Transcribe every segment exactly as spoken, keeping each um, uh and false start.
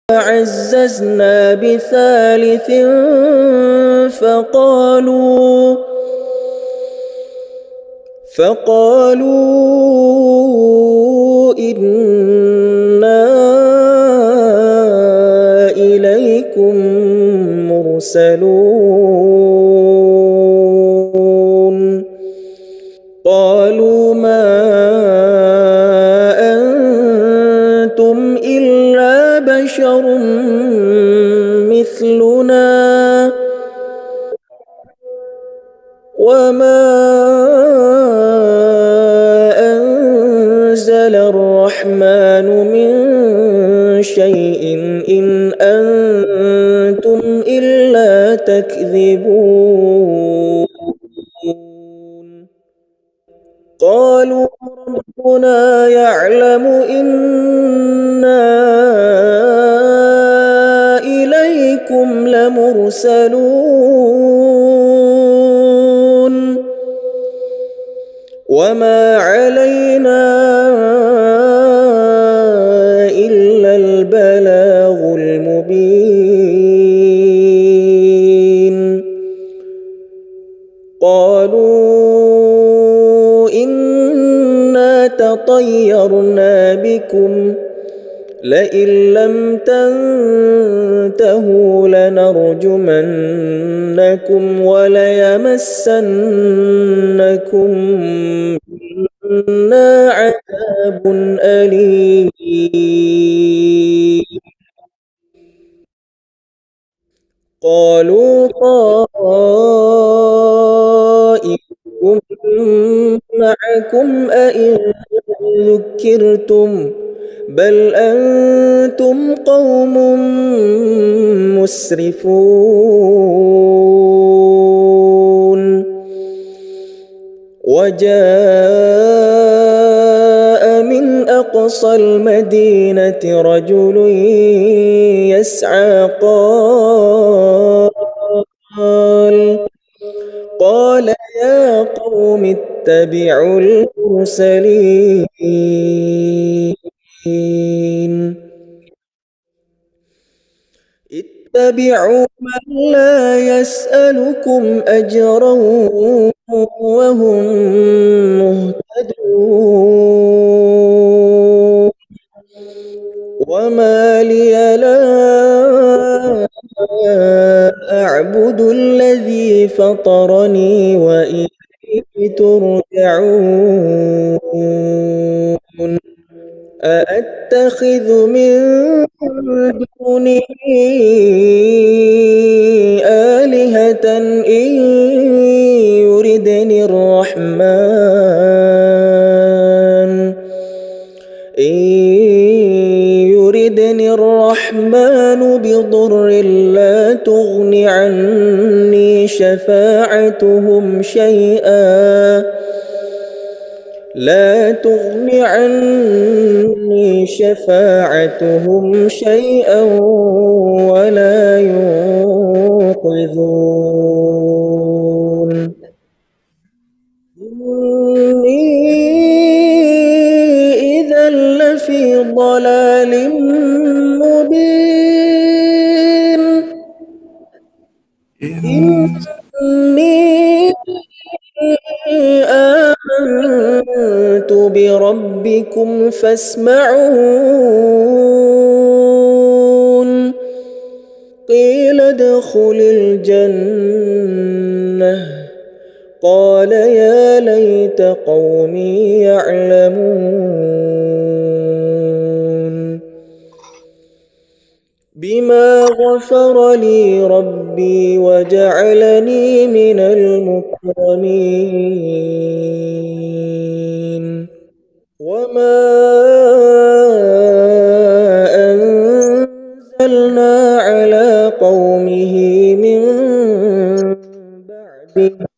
عززنا بثالث فقالوا فقالوا إنا إليكم مرسلون قالوا ما أنتم إلا بشر مثلنا وما أنزل الرحمن من شيء إن أنتم إلا تكذبون قالوا ربنا يعلم إنا إليكم لمرسلون وما علينا إلا البلاغ المبين قالوا إنا تطيرنا بكم لئن لم تنتهوا لنرجمنكم وليمسنكم منا عذاب أليم قالوا طائركم معكم أئن ذكرتم بل أنتم قوم مسرفون وجاء من أقصى المدينة رجل يسعى قال قال يا قوم اتبعوا المرسلين اتبعوا من لا يسألكم أجرا وهم مهتدون وما لي لا أعبد الذي فطرني وإليه ترجعون أأتخذ من دونه آلهة إن يردني الرحمن إن يردني الرحمن بضر لا تغن عني شفاعتهم شيئا لا تغن عني شفاعتهم شيئا ولا ينقذون إني إذا لفي ضلال مبين إني آمنت بربكم فاسمعون قيل ادخل الجنة قال يا ليت قومي يعلمون بما غفر لي ربي وجعلني من المكرمين وما أنزلنا على قومه من بعده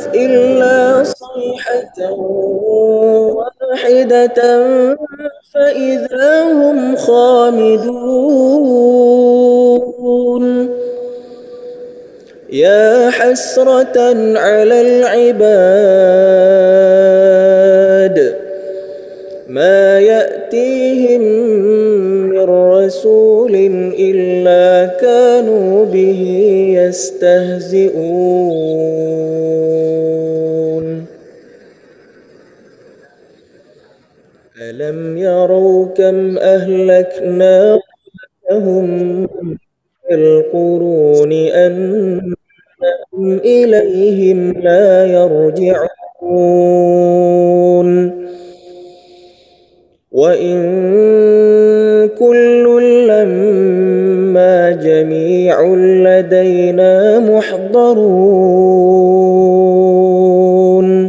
إلا صيحة واحدة فإذا هم خامدون يا حسرة على العباد ما يأتيهم من رسول إلا كانوا به يستهزئون ألم يروا كم أهلكنا قبلهم من القرون أنهم إليهم لا يرجعون وإن كل لما جميع لدينا محضرون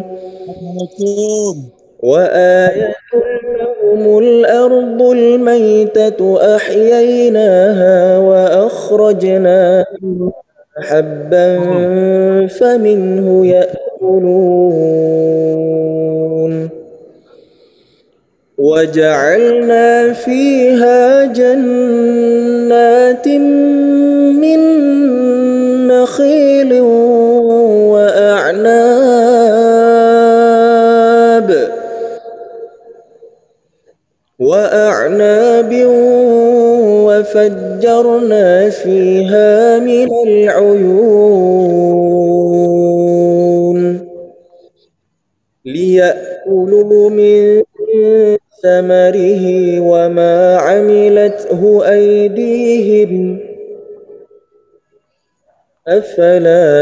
وآية لهم الأرض الميتة أحييناها وأخرجنا حبا فمنه يأكلون وجعلنا فيها جنات من نخيل وأعناب وأعناب وفجرنا فيها من العيون ليأكلوا من ثمره وما عملته أيديهم أفلا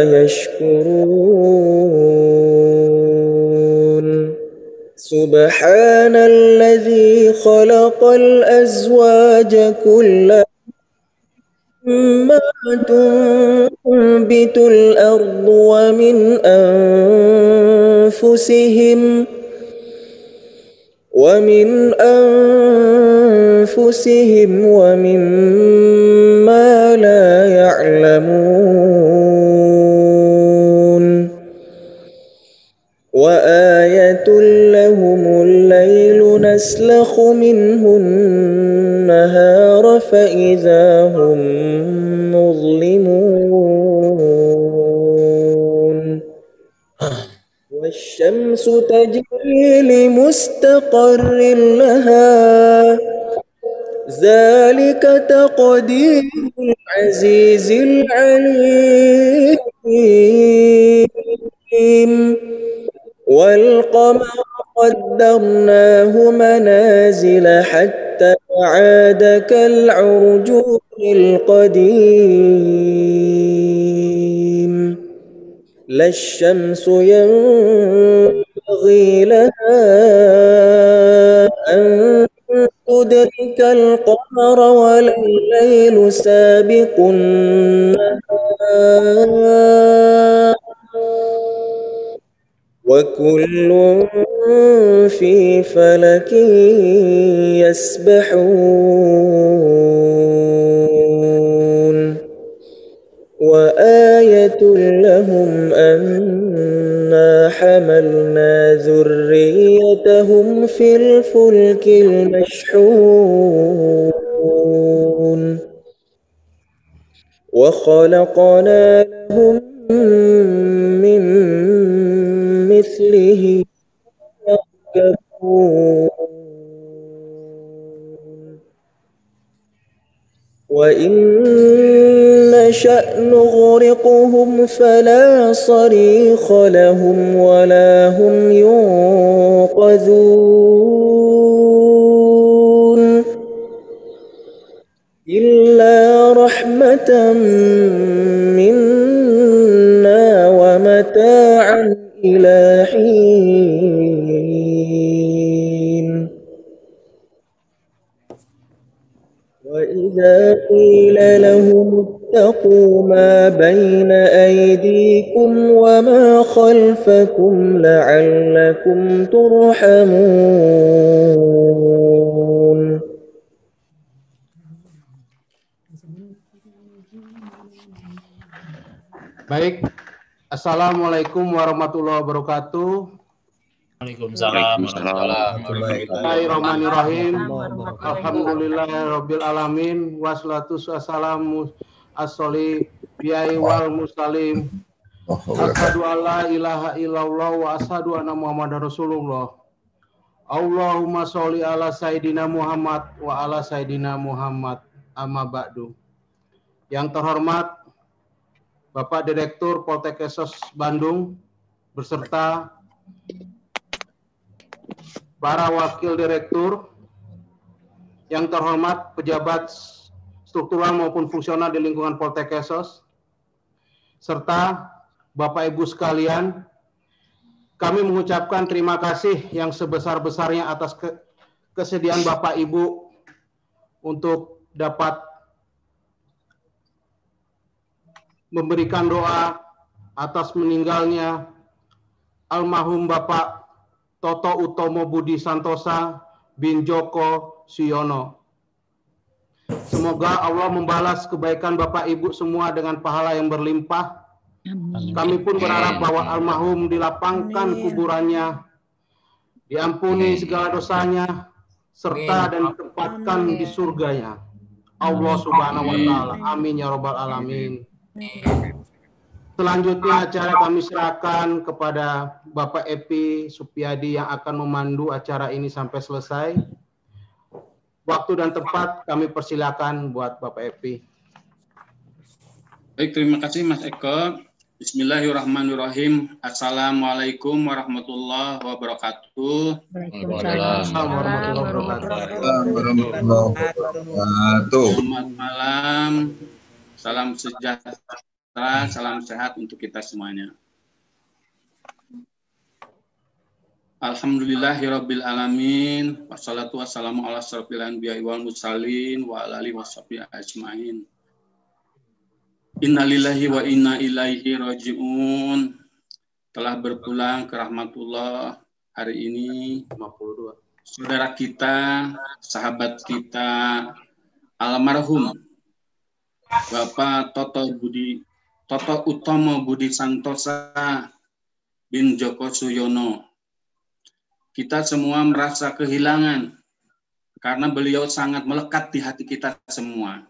يشكرون سبحان الذي خلق الأزواج كلها مما تنبت الأرض ومن أنفسهم ومن أنفسهم ومما لا يعلمون وآية لهم الليل نسلخ منه النهار فإذا هم مظلمون والشمس تجري لمستقر لها ذلك تقدير العزيز العليم والقمر قدرناه منازل حتى عاد كالعرجون القديم لا الشمس ينبغي لها أن تدرك القمر ولا الليل سابق النهار وكل في فلك يسبحون وآية لهم أنا حملنا ذريتهم في الفلك المشحون وخلقنا لهم من مثله يركبون وإن نشأ نغرقهم فلا صريخ لهم ولا هم ينقذون إلا رحمة منا ومتاعا إلى حين وإذا قيل لهم اتقوا ما بين أيديكم وما خلفكم لعلكم ترحمون Baik, Assalamualaikum warahmatullahi wabarakatuh. Waalaikumsalam warahmatullahi Bismillahirrahmanirrahim. Alhamdulillahirabbil alamin wassalatu wassalamu as-soli biai wal muslim. Asyhadu alla ilaha illallah wa asyhadu anna muhammadar rasulullah. Allahumma sholli ala sayidina Muhammad wa ala sayidina Muhammad amma ba'du. Yang terhormat Bapak Direktur Poltekkes Bandung beserta para wakil direktur, yang terhormat pejabat struktural maupun fungsional di lingkungan Poltekkes, serta Bapak Ibu sekalian, kami mengucapkan terima kasih yang sebesar-besarnya atas ke kesediaan Bapak Ibu untuk dapat memberikan doa atas meninggalnya almarhum Bapak Toto Utomo Budi Santosa bin Joko Siono. Semoga Allah membalas kebaikan Bapak Ibu semua dengan pahala yang berlimpah. Amin. Kami pun berharap bahwa almarhum dilapangkan Amin. Kuburannya, diampuni segala dosanya, serta Amin. Dan ditempatkan Amin. Di surganya Allah Subhanahu wa Ta'ala. Amin ya Rabbal Alamin. Amin. Selanjutnya acara kami serahkan kepada Bapak Epi Supyadi yang akan memandu acara ini sampai selesai. Waktu dan tempat kami persilakan buat Bapak Epi. Baik, terima kasih Mas Eko. Bismillahirrahmanirrahim. Assalamualaikum warahmatullahi wabarakatuh. Waalaikumsalam warahmatullahi wabarakatuh. Selamat malam. Salam sejahtera. Salam sehat untuk kita semuanya. Alhamdulillahirabbil alamin. Wassalatu wassalamu ala asyrofil anbiya'i wal mursalin wa ala alihi washabihi ajmain. Innalillahi wa inna ilaihi rajiun. Telah berpulang ke rahmatullah hari ini lima puluh dua saudara kita, sahabat kita, almarhum Bapak Toto Budi Toto Utomo Budi Santosa bin Joko Siono. Kita semua merasa kehilangan karena beliau sangat melekat di hati kita semua.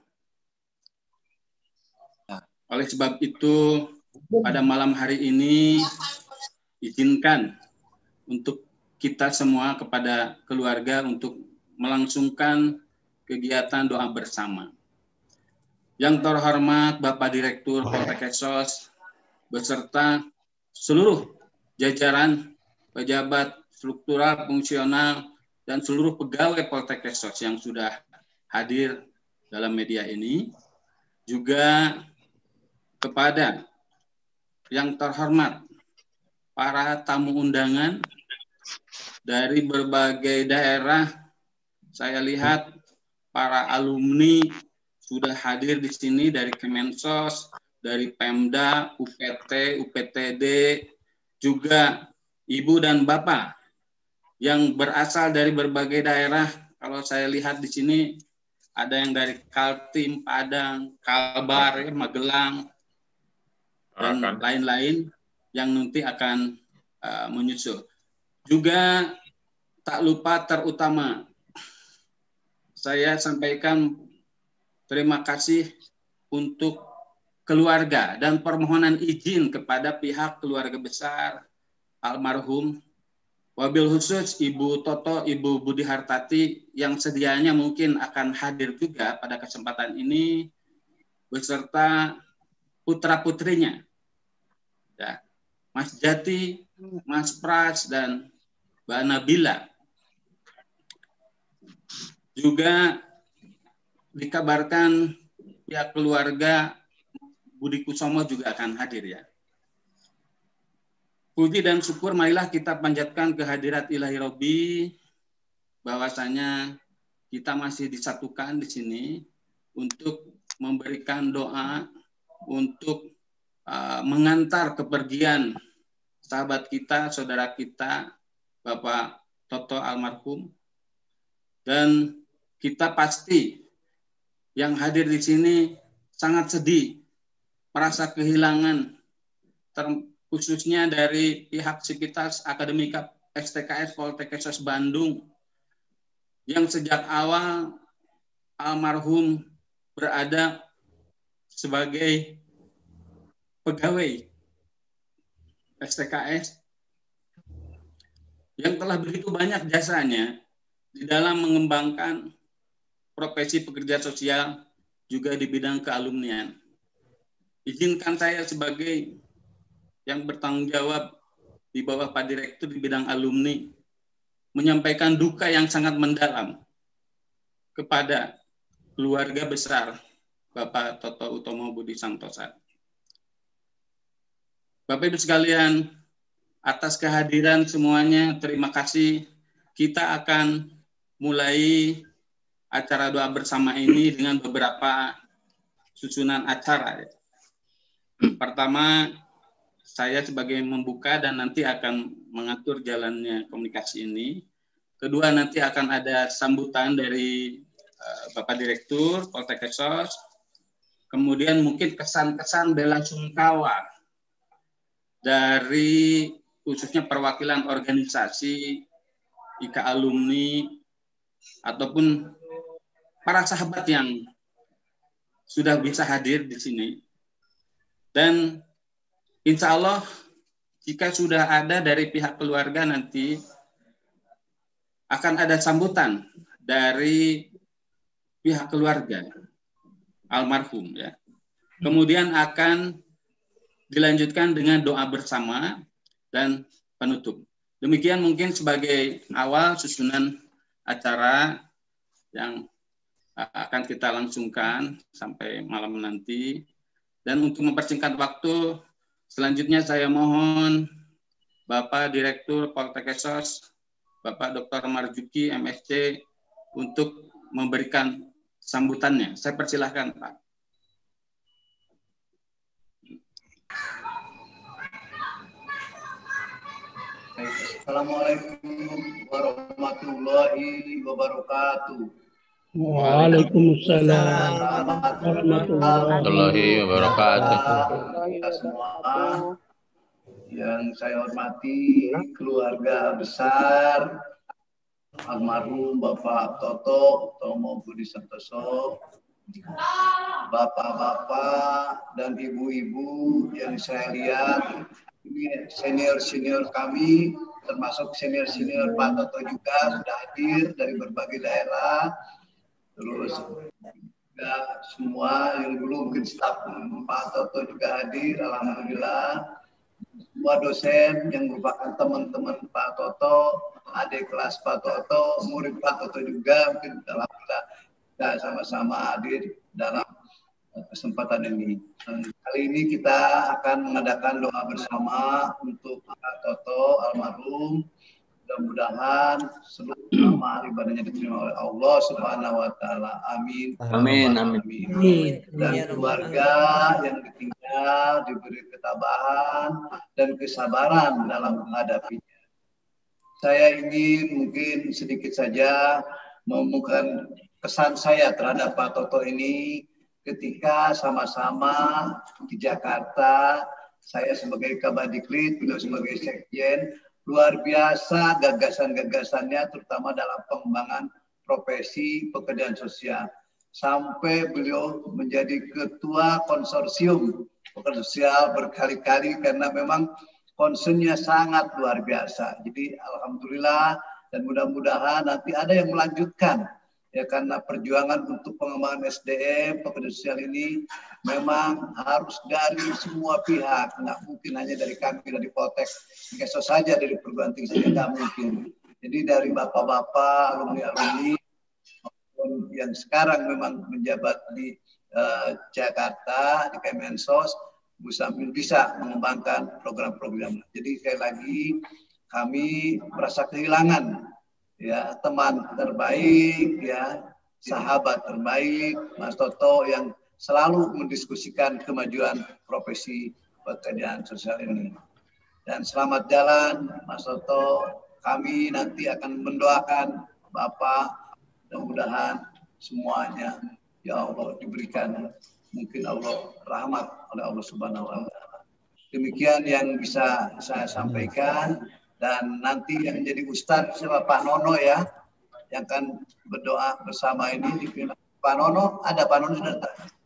Oleh sebab itu, pada malam hari ini izinkan untuk kita semua kepada keluarga untuk melangsungkan kegiatan doa bersama. Yang terhormat Bapak Direktur Poltekkes beserta seluruh jajaran pejabat struktural fungsional dan seluruh pegawai Poltekkes yang sudah hadir dalam media ini, juga kepada yang terhormat para tamu undangan dari berbagai daerah. Saya lihat para alumni sudah hadir di sini dari Kemensos, dari Pemda, U P T, U P T D, juga Ibu dan Bapak yang berasal dari berbagai daerah. Kalau saya lihat di sini ada yang dari Kaltim, Padang, Kalbar, Magelang, dan lain-lain yang nanti akan uh, menyusul. Juga tak lupa terutama saya sampaikan terima kasih untuk keluarga dan permohonan izin kepada pihak keluarga besar almarhum, wabil khusus Ibu Toto, Ibu Budi Hartati yang sedianya mungkin akan hadir juga pada kesempatan ini beserta putra-putrinya, ya, Mas Jati, Mas Pras, dan Mbak Nabila. Juga dikabarkan pihak keluarga Budi Kusomo juga akan hadir, ya. Puji dan syukur marilah kita panjatkan kehadirat Ilahi Robbi bahwasanya kita masih disatukan di sini untuk memberikan doa untuk uh, mengantar kepergian sahabat kita, saudara kita, Bapak Toto almarhum. Dan kita pasti yang hadir di sini sangat sedih, merasa kehilangan khususnya dari pihak Sivitas Akademika S T K S Poltekkes Bandung yang sejak awal almarhum berada sebagai pegawai S T K S yang telah begitu banyak jasanya di dalam mengembangkan profesi pekerja sosial juga di bidang kealumnian. Izinkan saya sebagai yang bertanggung jawab di bawah Pak Direktur di bidang alumni menyampaikan duka yang sangat mendalam kepada keluarga besar Bapak Toto Utomo Budi Santosa. Bapak Ibu sekalian, atas kehadiran semuanya, terima kasih. Kita akan mulai acara doa bersama ini dengan beberapa susunan acara. Pertama, saya sebagai membuka dan nanti akan mengatur jalannya komunikasi ini. Kedua, nanti akan ada sambutan dari uh, Bapak Direktur Poltekkes. Kemudian mungkin kesan-kesan bela sungkawa dari khususnya perwakilan organisasi I K alumni ataupun para sahabat yang sudah bisa hadir di sini. Dan insya Allah jika sudah ada dari pihak keluarga nanti akan ada sambutan dari pihak keluarga almarhum ya. Kemudian akan dilanjutkan dengan doa bersama dan penutup. Demikian mungkin sebagai awal susunan acara yang akan kita langsungkan sampai malam nanti. Dan untuk mempersingkat waktu, selanjutnya saya mohon Bapak Direktur Poltekkes, Bapak Doktor Marjuki M S C untuk memberikan sambutannya. Saya persilahkan, Pak. Assalamualaikum warahmatullahi wabarakatuh. Waalaikumsalam warahmatullahi wabarakatuh. Kita semua yang saya hormati keluarga besar almarhum Bapak Toto Utomo Budi Santoso, bapak-bapak dan ibu-ibu yang saya lihat, ini senior-senior kami, termasuk senior-senior Pak Toto juga sudah hadir dari berbagai daerah. Terus juga semua yang dulu mungkin staf Pak Toto juga hadir, alhamdulillah. Semua dosen yang merupakan teman-teman Pak Toto, adik kelas Pak Toto, murid Pak Toto juga, mungkin alhamdulillah kita sama-sama hadir dalam kesempatan ini. Dan kali ini kita akan mengadakan doa bersama untuk Pak Toto almarhum. Mudah-mudahan seluruh amal ibadahnya diterima oleh Allah Subhanahu wa taala. Amin. Amin. Amin. Amin. Dan keluarga yang ditinggal diberi ketabahan dan kesabaran dalam menghadapinya. Saya ingin mungkin sedikit saja mengumumkan kesan saya terhadap Pak Toto ini ketika sama-sama di Jakarta, saya sebagai Kabadiklit, beliau sebagai Sekjen. Luar biasa gagasan-gagasannya terutama dalam pengembangan profesi pekerjaan sosial. Sampai beliau menjadi ketua konsorsium pekerjaan sosial berkali-kali karena memang concernnya sangat luar biasa. Jadi alhamdulillah dan mudah-mudahan nanti ada yang melanjutkan. Ya karena perjuangan untuk pengembangan S D M pekerjaan sosial ini memang harus dari semua pihak, nggak mungkin hanya dari kami dari Poltekkes saja, dari perguruan tinggi saja nggak mungkin. Jadi dari bapak-bapak alumni-alumni yang sekarang memang menjabat di uh, Jakarta di Kemensos sambil bisa mengembangkan program-program. Jadi sekali lagi kami merasa kehilangan ya teman terbaik, ya sahabat terbaik Mas Toto yang selalu mendiskusikan kemajuan profesi pekerjaan sosial ini. Dan selamat jalan Mas Toto. Kami nanti akan mendoakan Bapak, mudah-mudahan semuanya ya Allah diberikan mungkin Allah rahmat oleh Allah Subhanahu wa taala. Demikian yang bisa saya sampaikan, dan nanti yang jadi Ustadz siapa Pak Nono ya, yang akan berdoa bersama ini. Pak Nono, ada Pak Nono sudah?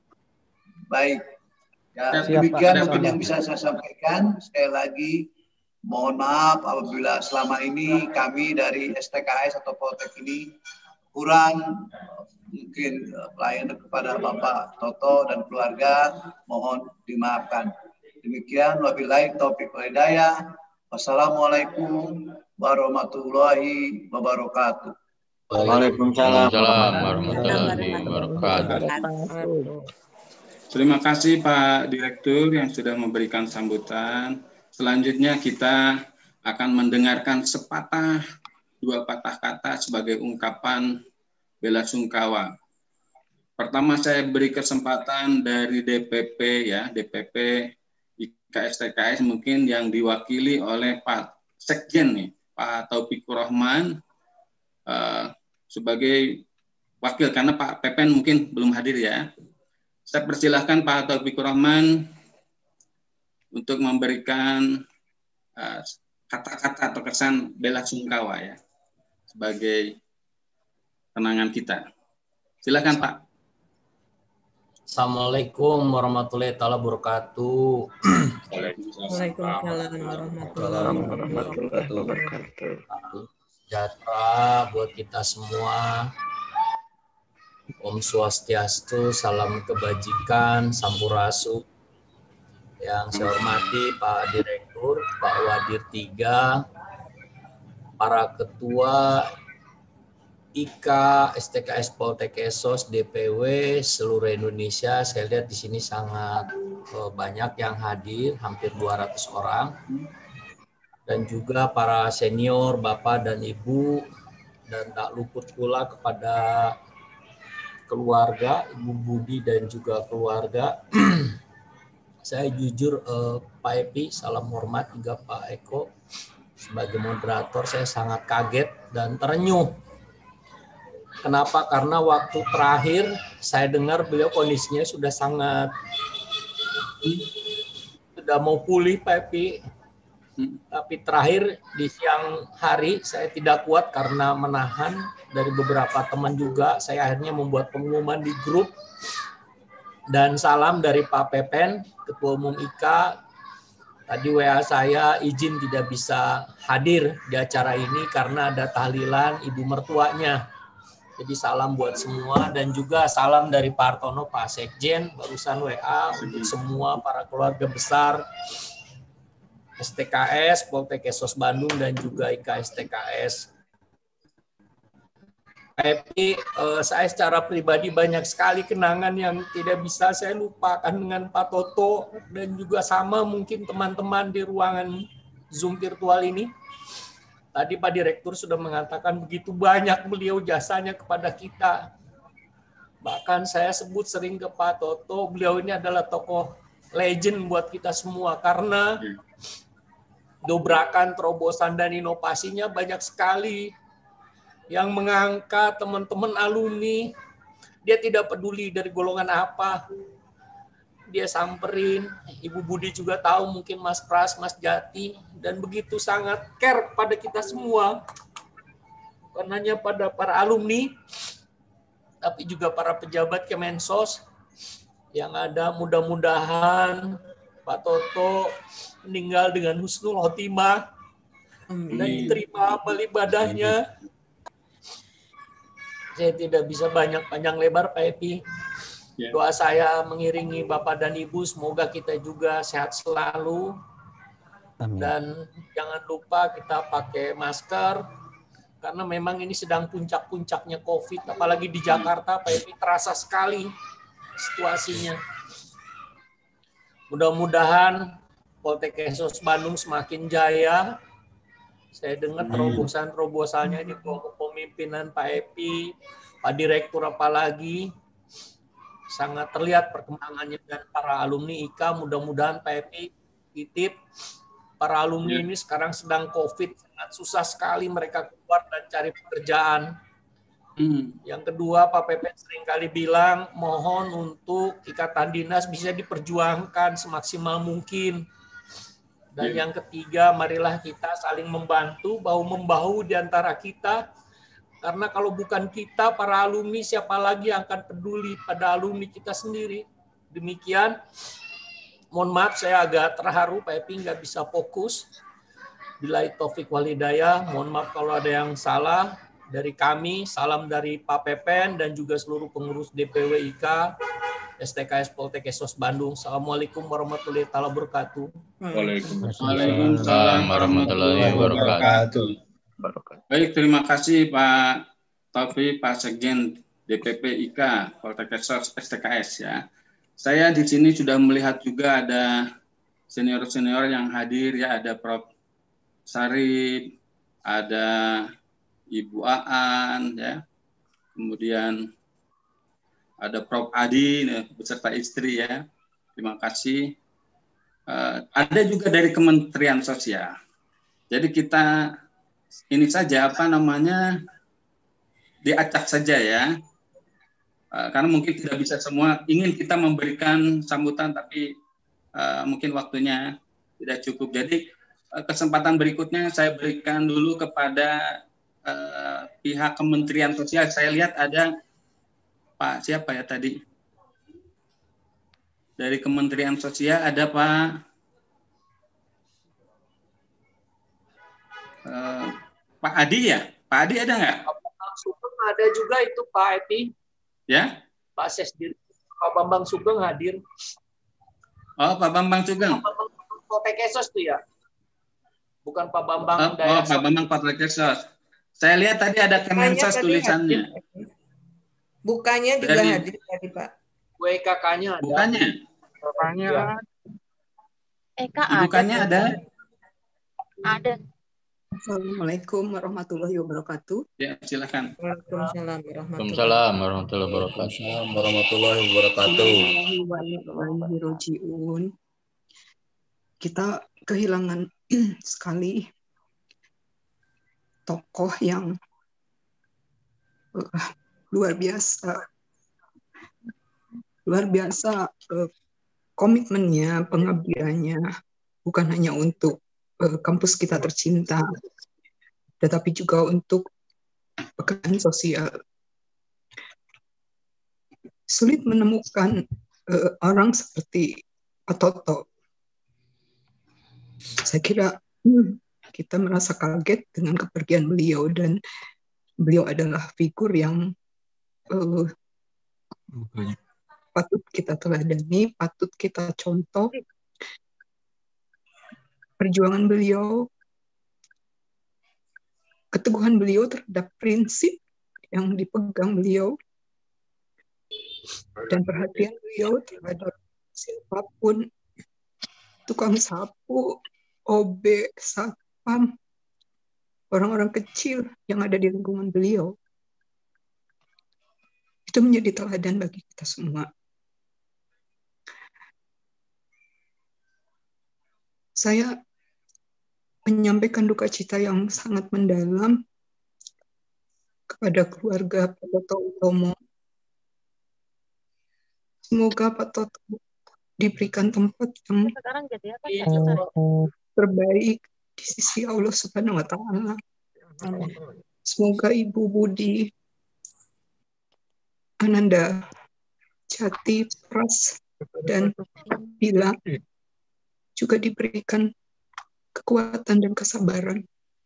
Baik. Ya, demikian mungkin yang bisa saya sampaikan. Sekali lagi, mohon maaf apabila selama ini kami dari S T K S atau Poltek ini kurang mungkin pelayanan kepada Bapak Toto dan keluarga, mohon dimaafkan. Demikian, wabillahi taufiq wal hidayah. Wassalamualaikum warahmatullahi wabarakatuh. Waalaikumsalam warahmatullahi wabarakatuh. Terima kasih Pak Direktur yang sudah memberikan sambutan. Selanjutnya kita akan mendengarkan sepatah dua patah kata sebagai ungkapan bela sungkawa. Pertama saya beri kesempatan dari D P P ya, D P P I K S T K S mungkin yang diwakili oleh Pak Sekjen nih, Pak Taufikur Rahman uh, sebagai wakil karena Pak Pepen mungkin belum hadir ya. Saya persilahkan Pak Taufikur Rahman untuk memberikan uh, kata-kata atau kesan bela sungkawa ya sebagai kenangan kita. Silakan Pak. Assalamualaikum warahmatullahi wabarakatuh. Waalaikumsalam warahmatullahi wabarakatuh. Sejahtera buat kita semua. Om Swastiastu, salam kebajikan, sampurasun. Yang saya hormati Pak Direktur, Pak Wadir tiga, para ketua I K, S T K S Poltek Esos, D P W seluruh Indonesia. Saya lihat di sini sangat banyak yang hadir, hampir dua ratus orang. Dan juga para senior, Bapak dan Ibu, dan tak luput pula kepada keluarga, Ibu Budi dan juga keluarga. Saya jujur eh, Pak Epi, salam hormat juga Pak Eko. Sebagai moderator saya sangat kaget dan terenyuh. Kenapa? Karena waktu terakhir saya dengar beliau kondisinya sudah sangat sudah mau pulih Pak Epi. Tapi terakhir di siang hari saya tidak kuat karena menahan dari beberapa teman juga. Saya akhirnya membuat pengumuman di grup. Dan salam dari Pak Pepen, Ketua Umum I K. Tadi W A saya izin tidak bisa hadir di acara ini karena ada tahlilan ibu mertuanya. Jadi salam buat semua dan juga salam dari Pak Artono, Pak Sekjen, barusan W A untuk semua para keluarga besar S T K S, Poltek Esos Bandung dan juga I K S T K S. Tapi eh, saya secara pribadi banyak sekali kenangan yang tidak bisa saya lupakan dengan Pak Toto dan juga sama mungkin teman-teman di ruangan Zoom virtual ini. Tadi Pak Direktur sudah mengatakan begitu banyak beliau jasanya kepada kita. Bahkan saya sebut sering ke Pak Toto, beliau ini adalah tokoh legend buat kita semua karena dobrakan, terobosan, dan inovasinya banyak sekali yang mengangkat teman-teman alumni. Dia tidak peduli dari golongan apa. Dia samperin, Ibu Budi juga tahu mungkin Mas Pras, Mas Jati, dan begitu sangat care pada kita semua. Bukan hanya pada para alumni, tapi juga para pejabat Kemensos yang ada. Mudah-mudahan Pak Toto meninggal dengan husnul khotimah dan diterima amal ibadahnya. Saya tidak bisa banyak panjang lebar Pak Epi. Doa saya mengiringi Bapak dan Ibu, semoga kita juga sehat selalu. Amin. Dan jangan lupa kita pakai masker, karena memang ini sedang puncak-puncaknya COVID, apalagi di Jakarta Pak Epi, terasa sekali situasinya. Mudah-mudahan Poltek Esos Bandung semakin jaya. Saya dengar terobosan-terobosannya di bawah kepemimpinan Pak Epi, Pak Direktur apalagi, sangat terlihat perkembangannya dan para alumni I K. Mudah-mudahan Pak Epi titip, para alumni ini sekarang sedang COVID, sangat susah sekali mereka keluar dan cari pekerjaan. Hmm. Yang kedua, Pak Pepen seringkali bilang, mohon untuk ikatan dinas bisa diperjuangkan semaksimal mungkin. Dan yang ketiga, marilah kita saling membantu, bahu-membahu di antara kita. Karena kalau bukan kita, para alumni, siapa lagi yang akan peduli pada alumni kita sendiri. Demikian, mohon maaf saya agak terharu, Pak Epi nggak bisa fokus. Billahi taufik wal hidayah, mohon maaf kalau ada yang salah. Dari kami, salam dari Pak Pepen dan juga seluruh pengurus D P W I K, S T K S Poltek Esos Bandung. Assalamualaikum warahmatullahi wabarakatuh. Waalaikumsalam warahmatullahi wabarakatuh. Baik, terima kasih Pak Taufik, Pak Sekjen D P P I K Poltek Esos S T K S ya. Saya di sini sudah melihat juga ada senior-senior yang hadir ya, ada Prof Sarip, ada Ibu Aan ya. Kemudian ada Prof Adi beserta istri ya. Terima kasih. Uh, ada juga dari Kementerian Sosial. Jadi kita ini saja apa namanya diacak saja ya. Uh, karena mungkin tidak bisa semua. Ingin kita memberikan sambutan tapi uh, mungkin waktunya tidak cukup. Jadi uh, kesempatan berikutnya saya berikan dulu kepada uh, pihak Kementerian Sosial. Saya lihat ada Pak siapa ya tadi? Dari Kementerian Sosial ada Pak uh, Pak Adi ya? Pak Adi ada nggak? Pak Sugeng ada juga itu Pak Epi. Ya? Pak Sesdir, Pak Bambang Sugeng hadir. Oh Pak Bambang Sugeng. Pak Bambang Poltek Esos tuh ya? Bukan Pak Oh, Bambang. oh Pak Bambang Poltek Esos. Saya lihat tadi ada Kemensos tulisannya. Hadir. Bukannya juga dari, hadir tadi Pak. W K K-nya ada. Bukannya. Bukannya ya. E K ada. Bukannya ada. Ada. Assalamualaikum warahmatullahi wabarakatuh. Ya, silakan. Waalaikumsalam warahmatullahi wabarakatuh. warahmatullahi wabarakatuh. Kita kehilangan sekali tokoh yang uh, luar biasa, luar biasa uh, komitmennya, pengabdiannya, bukan hanya untuk uh, kampus kita tercinta, tetapi juga untuk pekerjaan sosial. Sulit menemukan uh, orang seperti Pak Toto. Saya kira hmm, kita merasa kaget dengan kepergian beliau, dan beliau adalah figur yang Uh, patut kita teladani, patut kita contoh. Perjuangan beliau, keteguhan beliau terhadap prinsip yang dipegang beliau, dan perhatian beliau terhadap siapapun, tukang sapu, O B, satpam, orang-orang kecil yang ada di lingkungan beliau. Itu menjadi teladan bagi kita semua. Saya menyampaikan duka cita yang sangat mendalam kepada keluarga Pak Toto Utomo. Semoga Pak Toto diberikan tempat yang terbaik di sisi Allah Subhanahu wa Ta'ala. Semoga Ibu Budi, Ananda, Jati, Pras, dan Bila juga diberikan kekuatan dan kesabaran.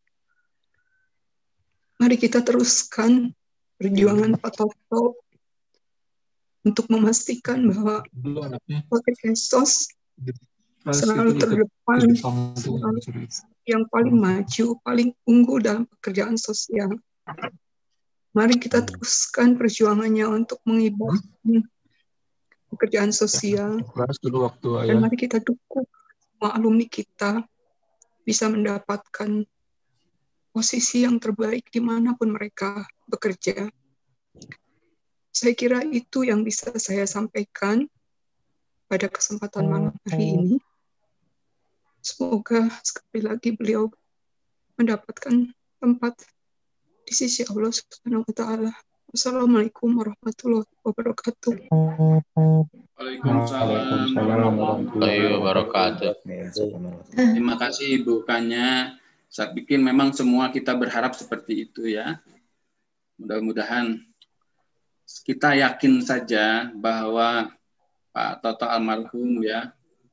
Mari kita teruskan perjuangan Pak Toto untuk memastikan bahwa Poltek Esos selalu terdepan, selalu yang paling maju, paling unggul dalam pekerjaan sosial. Mari kita teruskan perjuangannya untuk mengibarkan pekerjaan sosial. Dan mari kita dukung semua alumni kita bisa mendapatkan posisi yang terbaik dimanapun mereka bekerja. Saya kira itu yang bisa saya sampaikan pada kesempatan malam hari ini. Semoga sekali lagi beliau mendapatkan tempat di sisi Allah Subhanahu wa Ta'ala. Wassalamualaikum warahmatullahi wabarakatuh. Waalaikumsalam warahmatullahi wabarakatuh. Terima kasih Ibu Kanya. Saya pikir memang semua kita berharap seperti itu ya. Mudah-mudahan kita yakin saja bahwa Pak Toto almarhum ya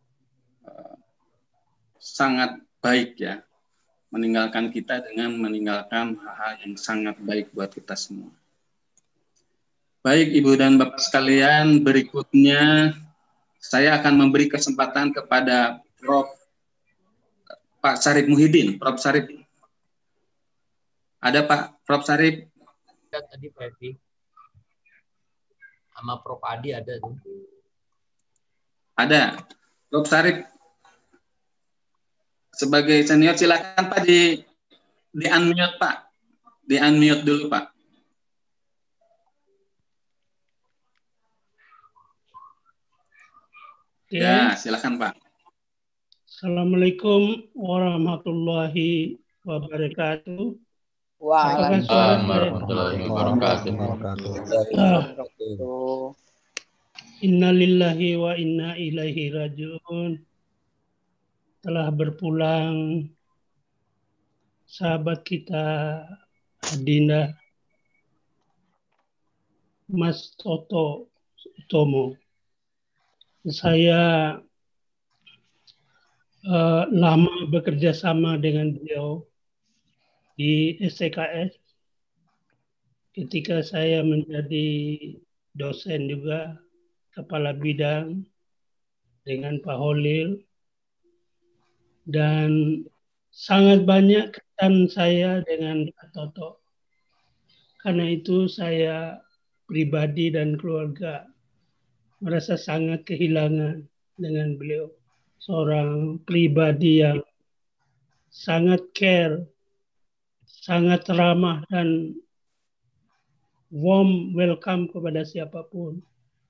sangat baik ya, meninggalkan kita dengan meninggalkan hal-hal yang sangat baik buat kita semua. Baik Ibu dan Bapak sekalian, berikutnya saya akan memberi kesempatan kepada Prof Pak Syarif Muhyiddin. Prof Syarif, ada Pak Prof Syarif? Ada tadi Pak Epi. Sama Prof Adi ada tuh. Ada. Prof Syarif sebagai senior silakan Pak di di unmute Pak. Di unmute dulu Pak. Okay. Ya, silakan Pak. Assalamualaikum warahmatullahi wabarakatuh. Waalaikumsalam warahmatullahi wabarakatuh. Innalillahi wa inna ilaihi rajiun. Telah berpulang sahabat kita Adinda Mas Toto Utomo. Saya uh, lama bekerja sama dengan beliau di S T K S ketika saya menjadi dosen juga, kepala bidang dengan Pak Holil, dan sangat banyak kesan saya dengan Pak Toto. Karena itu saya pribadi dan keluarga merasa sangat kehilangan dengan beliau. Seorang pribadi yang sangat care, sangat ramah dan warm welcome kepada siapapun.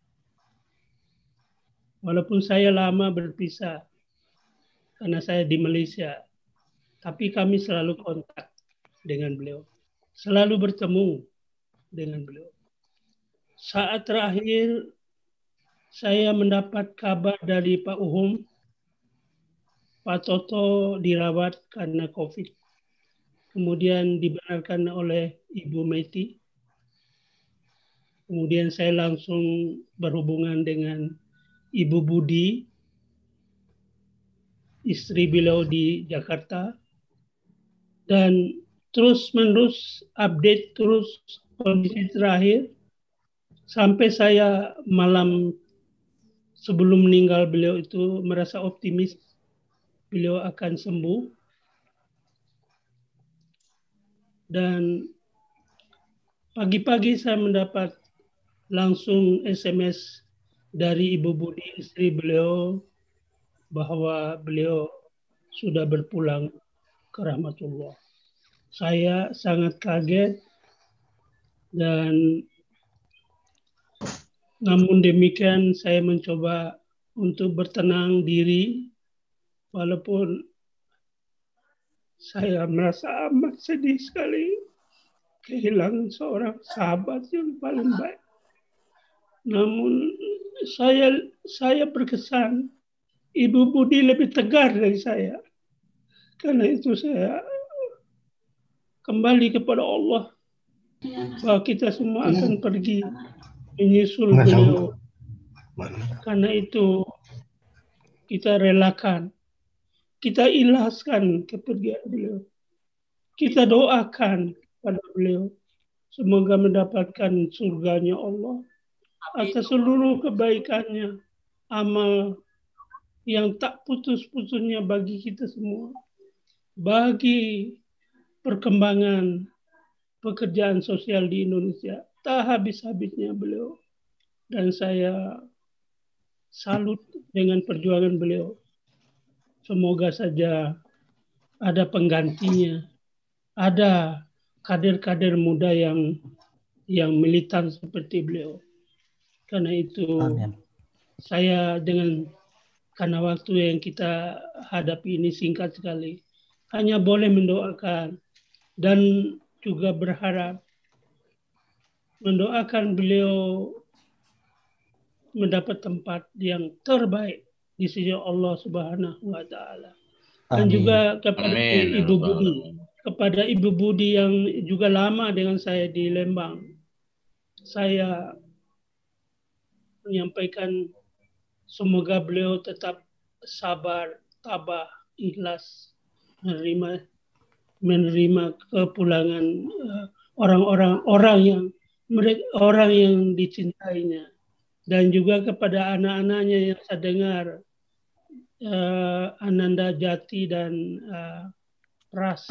Walaupun saya lama berpisah karena saya di Malaysia, tapi kami selalu kontak dengan beliau, selalu bertemu dengan beliau. Saat terakhir saya mendapat kabar dari Pak Uhum, Pak Toto dirawat karena COVID. Kemudian dibenarkan oleh Ibu Meti. Kemudian saya langsung berhubungan dengan Ibu Budi, istri beliau di Jakarta. Dan terus-menerus update terus kondisi terakhir. Sampai saya malam sebelum meninggal beliau itu merasa optimis beliau akan sembuh. Dan pagi-pagi saya mendapat langsung S M S dari Ibu Budi, istri beliau, bahwa beliau sudah berpulang ke rahmatullah. Saya sangat kaget, dan namun demikian saya mencoba untuk bertenang diri, walaupun saya merasa amat sedih sekali kehilangan seorang sahabat yang paling baik. Namun saya saya berkesan Ibu Budi lebih tegar dari saya. Karena itu saya kembali kepada Allah bahwa kita semua akan pergi menyusul beliau. Karena itu kita relakan, kita ikhlaskan kepergian beliau. Kita doakan pada beliau semoga mendapatkan surganya Allah atas seluruh kebaikannya, amal yang tak putus-putusnya bagi kita semua, bagi perkembangan pekerjaan sosial di Indonesia. Tak habis-habisnya beliau, dan saya salut dengan perjuangan beliau. Semoga saja ada penggantinya, ada kader-kader muda yang yang militan seperti beliau. Karena itu Amin. Saya dengan karena waktu yang kita hadapi ini singkat sekali, hanya boleh mendoakan dan juga berharap mendoakan beliau mendapat tempat yang terbaik di sisi Allah Subhanahu wa taala. Dan Amin. juga kepada Amin. Ibu Budi, kepada Ibu Budi yang juga lama dengan saya di Lembang. Saya menyampaikan semoga beliau tetap sabar, tabah, ikhlas menerima menerima kepulangan uh, orang-orang orang yang mereka orang yang dicintainya, dan juga kepada anak-anaknya yang saya dengar, uh, Ananda Jati dan uh, Pras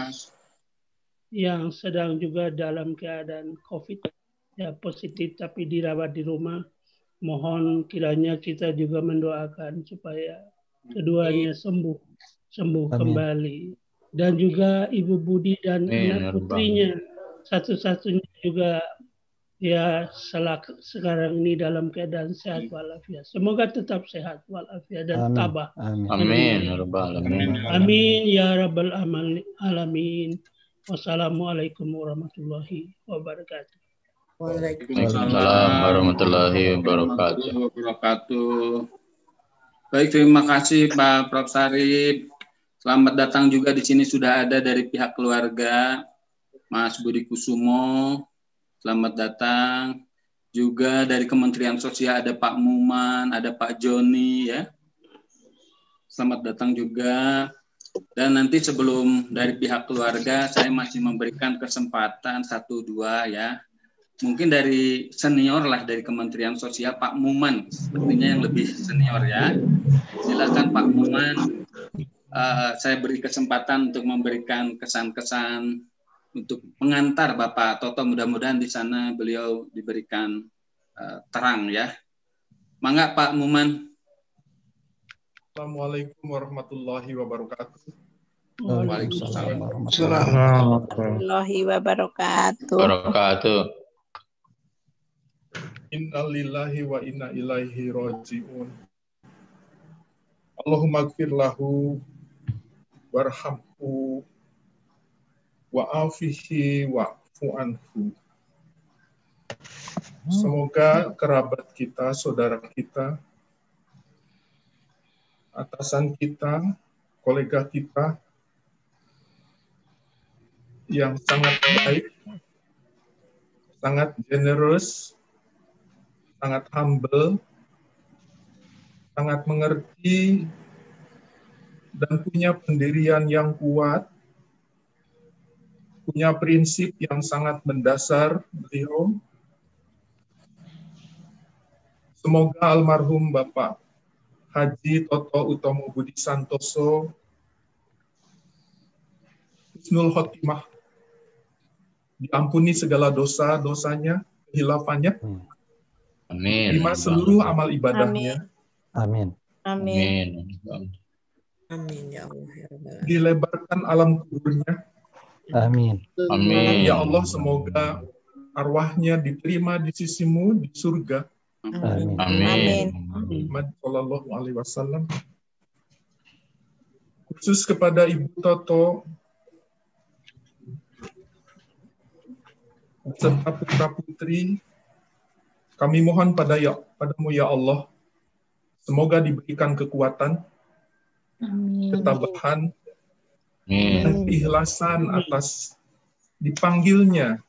yang sedang juga dalam keadaan COVID ya positif tapi dirawat di rumah. Mohon kiranya kita juga mendoakan supaya keduanya sembuh sembuh Amin. kembali, dan juga Ibu Budi dan Amin. anak putrinya satu-satunya juga ya selak, sekarang ini dalam keadaan sehat walafiat. Semoga tetap sehat walafiat dan Amin. tabah. Amin. Amin. Ya Rabbal Alamin. Amin ya Rabbal Alamin. Wassalamualaikum warahmatullahi wabarakatuh. Waalaikumsalam warahmatullahi wabarakatuh. Baik, terima kasih Pak Prof Sarip. Selamat datang juga di sini sudah ada dari pihak keluarga Mas Budi Kusumo. Selamat datang. Juga dari Kementerian Sosial ada Pak Muman, ada Pak Joni ya. Selamat datang juga. Dan nanti sebelum dari pihak keluarga saya masih memberikan kesempatan satu dua ya. Mungkin dari senior lah dari Kementerian Sosial, Pak Muman, sepertinya yang lebih senior ya. Silakan Pak Muman, uh, saya beri kesempatan untuk memberikan kesan-kesan untuk mengantar Bapak Toto. Mudah-mudahan di sana beliau diberikan uh, terang ya. Mangga Pak Muman. Assalamualaikum warahmatullahi wabarakatuh. Waalaikumsalam warahmatullahi wabarakatuh. Wabarakatuh. Innalillahi wa inna ilaihi raji'un. Allahumma gfir lahu warhamhu wa'afihi wa'fu anhu. Semoga kerabat kita, saudara kita, atasan kita, kolega kita yang sangat baik, sangat generous, sangat humble, sangat mengerti, dan punya pendirian yang kuat, punya prinsip yang sangat mendasar beliau. Semoga almarhum Bapak Haji Toto Utomo Budi Santoso husnul khotimah, diampuni segala dosa-dosanya, kehilafannya, Amin. terima seluruh amal ibadahnya. Amin. Amin. Amin ya Allah ya Rabbal. Dilebarkan alam kuburnya. Amin. Amin. Ya Allah, semoga arwahnya diterima di sisimu di surga. Amin. Amin. Muhammad Shallallahu Alaihi Wasallam. Khusus kepada Ibu Toto serta putra putri, kami mohon pada ya, padamu ya Allah, semoga diberikan kekuatan, Amin. ketabahan, Amin. dan keikhlasan atas dipanggilnya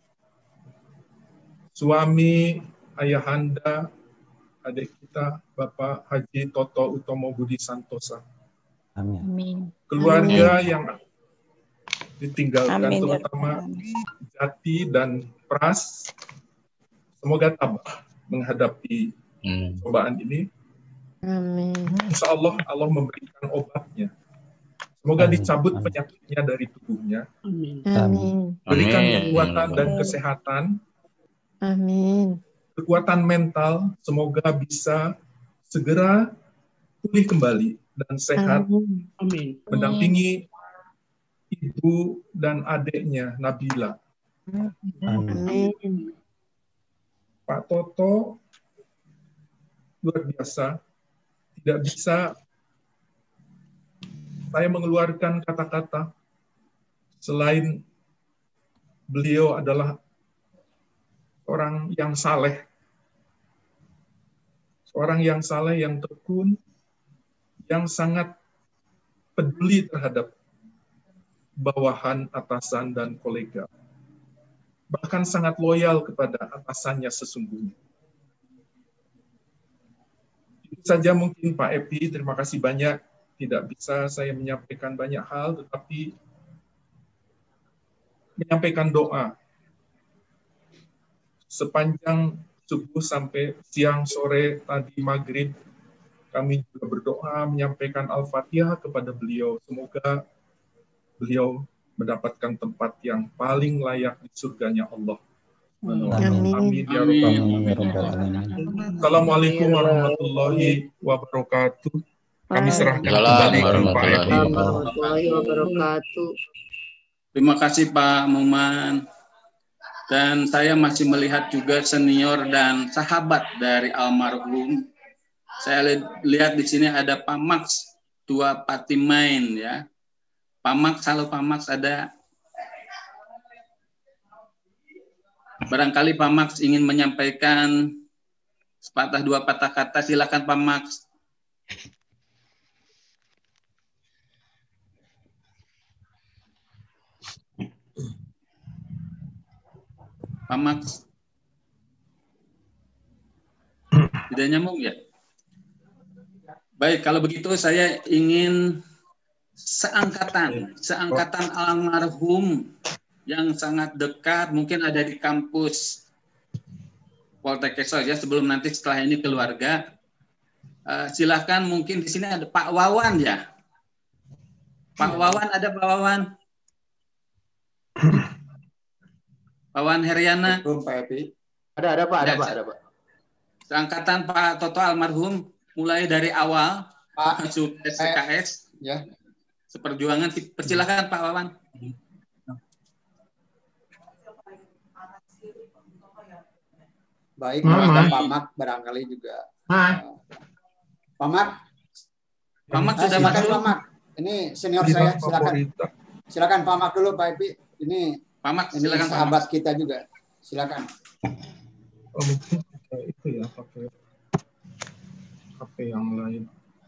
suami, ayahanda, adik kita, Bapak Haji Toto Utomo Budi Santosa. Amin. Amin. Keluarga Amin. yang ditinggalkan, Amin. terutama Jati dan Pras, semoga tabah menghadapi Hmm. cobaan ini. Amin. Insya Allah, Allah memberikan obatnya. Semoga Amin. dicabut Amin. penyakitnya dari tubuhnya. Amin. Amin. Berikan Amin. kekuatan dan Amin. kesehatan, Amin. kekuatan mental, semoga bisa segera pulih kembali dan sehat, Amin. Amin. mendampingi ibu dan adiknya Nabila. Amin. Amin. Pak Toto luar biasa, tidak bisa saya mengeluarkan kata-kata selain beliau adalah seorang yang saleh, seorang yang saleh, yang tekun, yang sangat peduli terhadap bawahan, atasan, dan kolega. Bahkan sangat loyal kepada atasannya sesungguhnya. Itu saja mungkin Pak Epi, terima kasih banyak. Tidak bisa saya menyampaikan banyak hal, tetapi menyampaikan doa. Sepanjang subuh sampai siang, sore, tadi maghrib, kami juga berdoa menyampaikan Al-Fatihah kepada beliau. Semoga beliau mendapatkan tempat yang paling layak di surganya Allah. Amin. Amin ya rabbal alamin. Assalamualaikum warahmatullahi wabarakatuh. Kami serahkan kembali ke Pak Epi. Warahmatullahi wabarakatuh. Terima kasih Pak Muman. Dan saya masih melihat juga senior dan sahabat dari almarhum. Saya li lihat di sini ada Pak Max, tua Patimain ya. Pak Max, halo Pak Max, ada. Barangkali Pak Max ingin menyampaikan sepatah dua patah kata, silakan Pak Max. Pak Max. Tidak nyambung ya? Baik, kalau begitu saya ingin seangkatan, seangkatan almarhum yang sangat dekat, mungkin ada di kampus Poltek ya, sebelum nanti setelah ini keluarga. Uh, silahkan mungkin di sini ada Pak Wawan ya. Pak Wawan, ada Pak Wawan? Pak Wawan Heriana. Pak Epi. Ada, ada Pak, ada, ada Pak, ada Pak. Seangkatan Pak Toto almarhum, mulai dari awal Pak S K S ya, seperjuangan. Persilakan Pak Wawan. Baik, Pak Pamak barangkali juga. Uh, Pamak, Pamak nah, sudah silakan masuk. Pamak. Ini senior saya, silakan. Silakan Pamak dulu Pak Epi. Ini Pamak, ini silakan sahabat Pamak. kita juga. Silakan. Oh, mungkin itu ya pakai H P yang lain.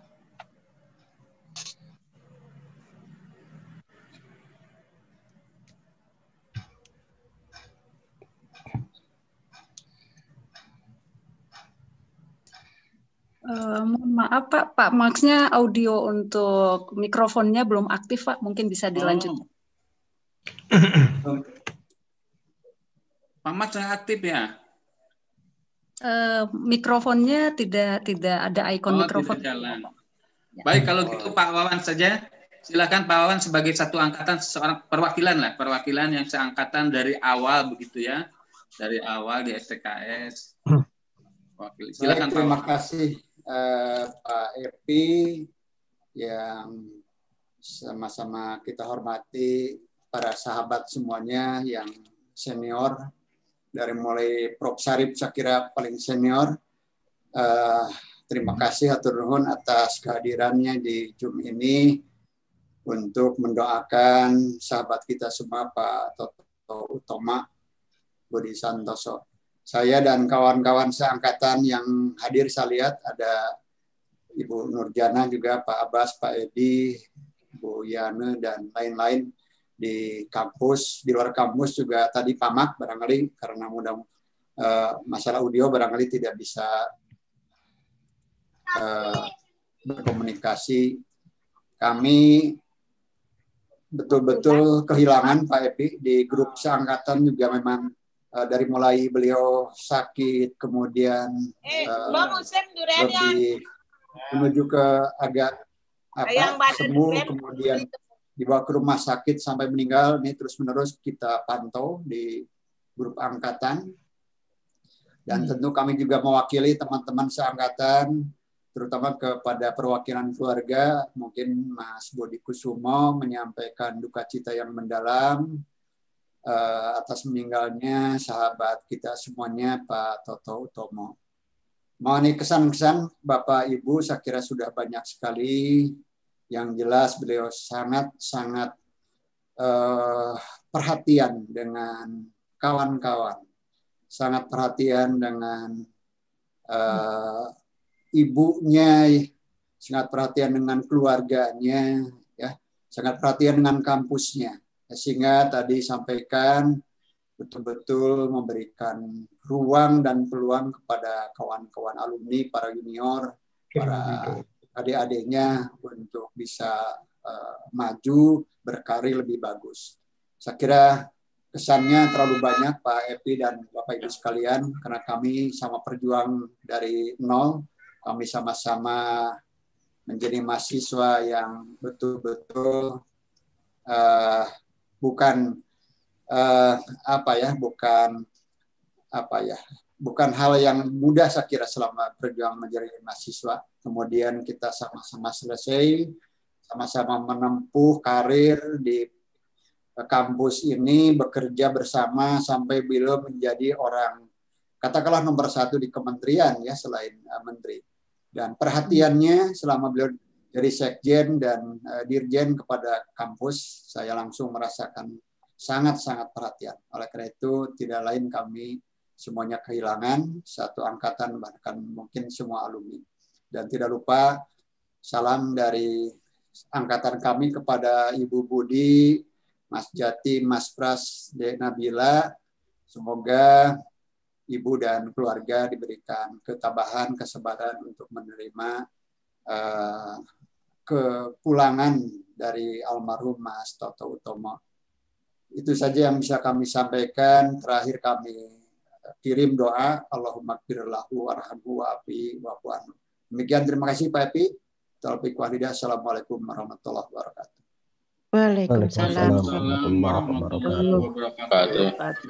Uh, mohon maaf Pak, Pak Maxnya audio untuk mikrofonnya belum aktif Pak, mungkin bisa dilanjut. Oh. Pak Max yang aktif ya? Uh, mikrofonnya tidak tidak ada ikon Oh, mikrofon. tidak jalan. Baik, kalau gitu Pak Wawan saja. Silakan Pak Wawan sebagai satu angkatan, seorang perwakilan lah, perwakilan yang seangkatan dari awal begitu ya, dari awal di S T K S. Wakil. Silakan Baik, Pak terima Wawan. kasih uh, Pak Epi yang sama-sama kita hormati, para sahabat semuanya yang senior. Dari mulai Prof Sarip saya kira paling senior. Uh, terima kasih hatur nuhun atas kehadirannya di Zoom ini untuk mendoakan sahabat kita semua Pak Toto Utomo Budi Santoso. Saya dan kawan-kawan seangkatan yang hadir saya lihat ada Ibu Nurjana juga, Pak Abbas, Pak Edi, Bu Yana dan lain-lain. Di kampus, di luar kampus juga tadi Pamak barangkali karena mudah uh, masalah audio barangkali tidak bisa uh, berkomunikasi. Kami betul-betul kehilangan Pak Epi di grup seangkatan juga memang uh, dari mulai beliau sakit kemudian uh, lebih menuju ke agak apa semu kemudian dibawa ke rumah sakit sampai meninggal. Ini terus-menerus kita pantau di grup angkatan. Dan tentu kami juga mewakili teman-teman seangkatan, terutama kepada perwakilan keluarga, mungkin Mas Budi Kusumo menyampaikan duka cita yang mendalam uh, atas meninggalnya sahabat kita semuanya, Pak Toto Utomo. Mengenai kesan-kesan Bapak Ibu, saya kira sudah banyak sekali. Yang jelas beliau sangat-sangat uh, perhatian dengan kawan-kawan. sangat perhatian dengan uh, ibunya, sangat perhatian dengan keluarganya, ya, sangat perhatian dengan kampusnya. Sehingga tadi sampaikan betul-betul memberikan ruang dan peluang kepada kawan-kawan alumni, para junior, para adik-adiknya untuk bisa uh, maju, berkarir lebih bagus. Saya kira kesannya terlalu banyak Pak Epi dan Bapak Ibu sekalian, karena kami sama perjuang dari nol, kami sama-sama menjadi mahasiswa yang betul-betul uh, bukan uh, apa ya, bukan apa ya, bukan hal yang mudah saya kira selama perjuangan menjadi mahasiswa. Kemudian kita sama-sama selesai, sama-sama menempuh karir di kampus ini, bekerja bersama sampai beliau menjadi orang katakanlah nomor satu di kementerian ya selain uh, menteri. Dan perhatiannya selama beliau jadi sekjen dan uh, dirjen kepada kampus, saya langsung merasakan sangat-sangat perhatian. Oleh karena itu tidak lain kami semuanya kehilangan satu angkatan, bahkan mungkin semua alumni. Dan tidak lupa salam dari angkatan kami kepada Ibu Budi, Mas Jati, Mas Pras, Dek Nabila. Semoga Ibu dan keluarga diberikan ketabahan, kesabaran untuk menerima uh, kepulangan dari almarhum Mas Toto Utomo. Itu saja yang bisa kami sampaikan. Terakhir kami kirim doa, Allahumma gfirlahu warhamhu wa'afi wa'fu anhu. Demikian, terima kasih Pak Epi. Taufiq walhidayah. Assalamualaikum warahmatullahi wabarakatuh. Waalaikumsalam warahmatullahi wabarakatuh.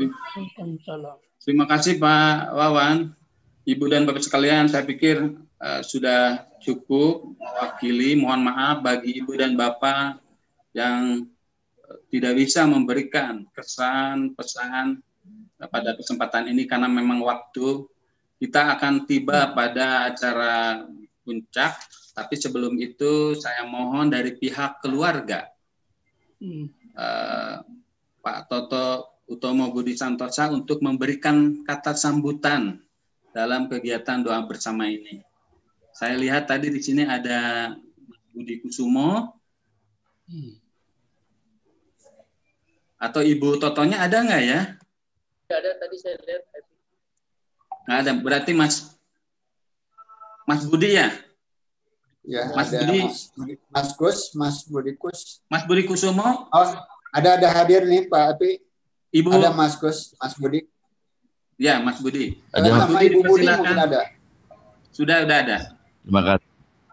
Terima kasih Pak Wawan. Ibu dan Bapak sekalian, saya pikir uh, sudah cukup mewakili. Mohon maaf bagi Ibu dan Bapak yang uh, tidak bisa memberikan kesan, pesan pada kesempatan ini karena memang waktu. Kita akan tiba pada acara puncak, tapi sebelum itu saya mohon dari pihak keluarga Uh, Pak Toto Utomo Budi Santosa untuk memberikan kata sambutan dalam kegiatan doa bersama ini. Saya lihat tadi di sini ada Budi Kusumo. Atau Ibu Totonya ada nggak ya? Tidak ada, tadi saya lihat. Nggak ada, berarti Mas Mas Budi ya? Ya, Mas ada Budi, Mas, Mas Kus, Mas Budi Kus. Mas Budi Kusumo. Oh, ada ada hadir nih Pak Epi. Ibu. Ada Mas Kus, Mas Budi. Ya, Mas Budi. Ada Mas sama Budi, Ibu Budi dipersilakan. mungkin ada. Sudah, sudah ada. Terima kasih.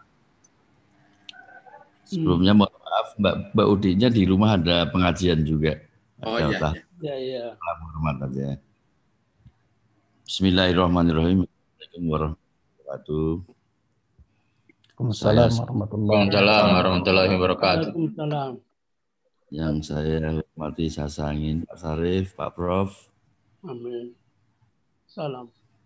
Sebelumnya mohon maaf, Mbak Mbak Udinya di rumah ada pengajian juga. Oh ada iya. utah- Ya, ya. Hormat aja. Bismillahirrahmanirrahim. Assalamualaikum warahmatullahi wabarakatuh. Waalaikumsalam Saya- warahmatullahi Waalaikumsalam warahmatullahi wabarakatuh. Waalaikumsalam. Yang saya hormati, saya sayangin Pak Sarif, Pak Prof, Amin. Salam.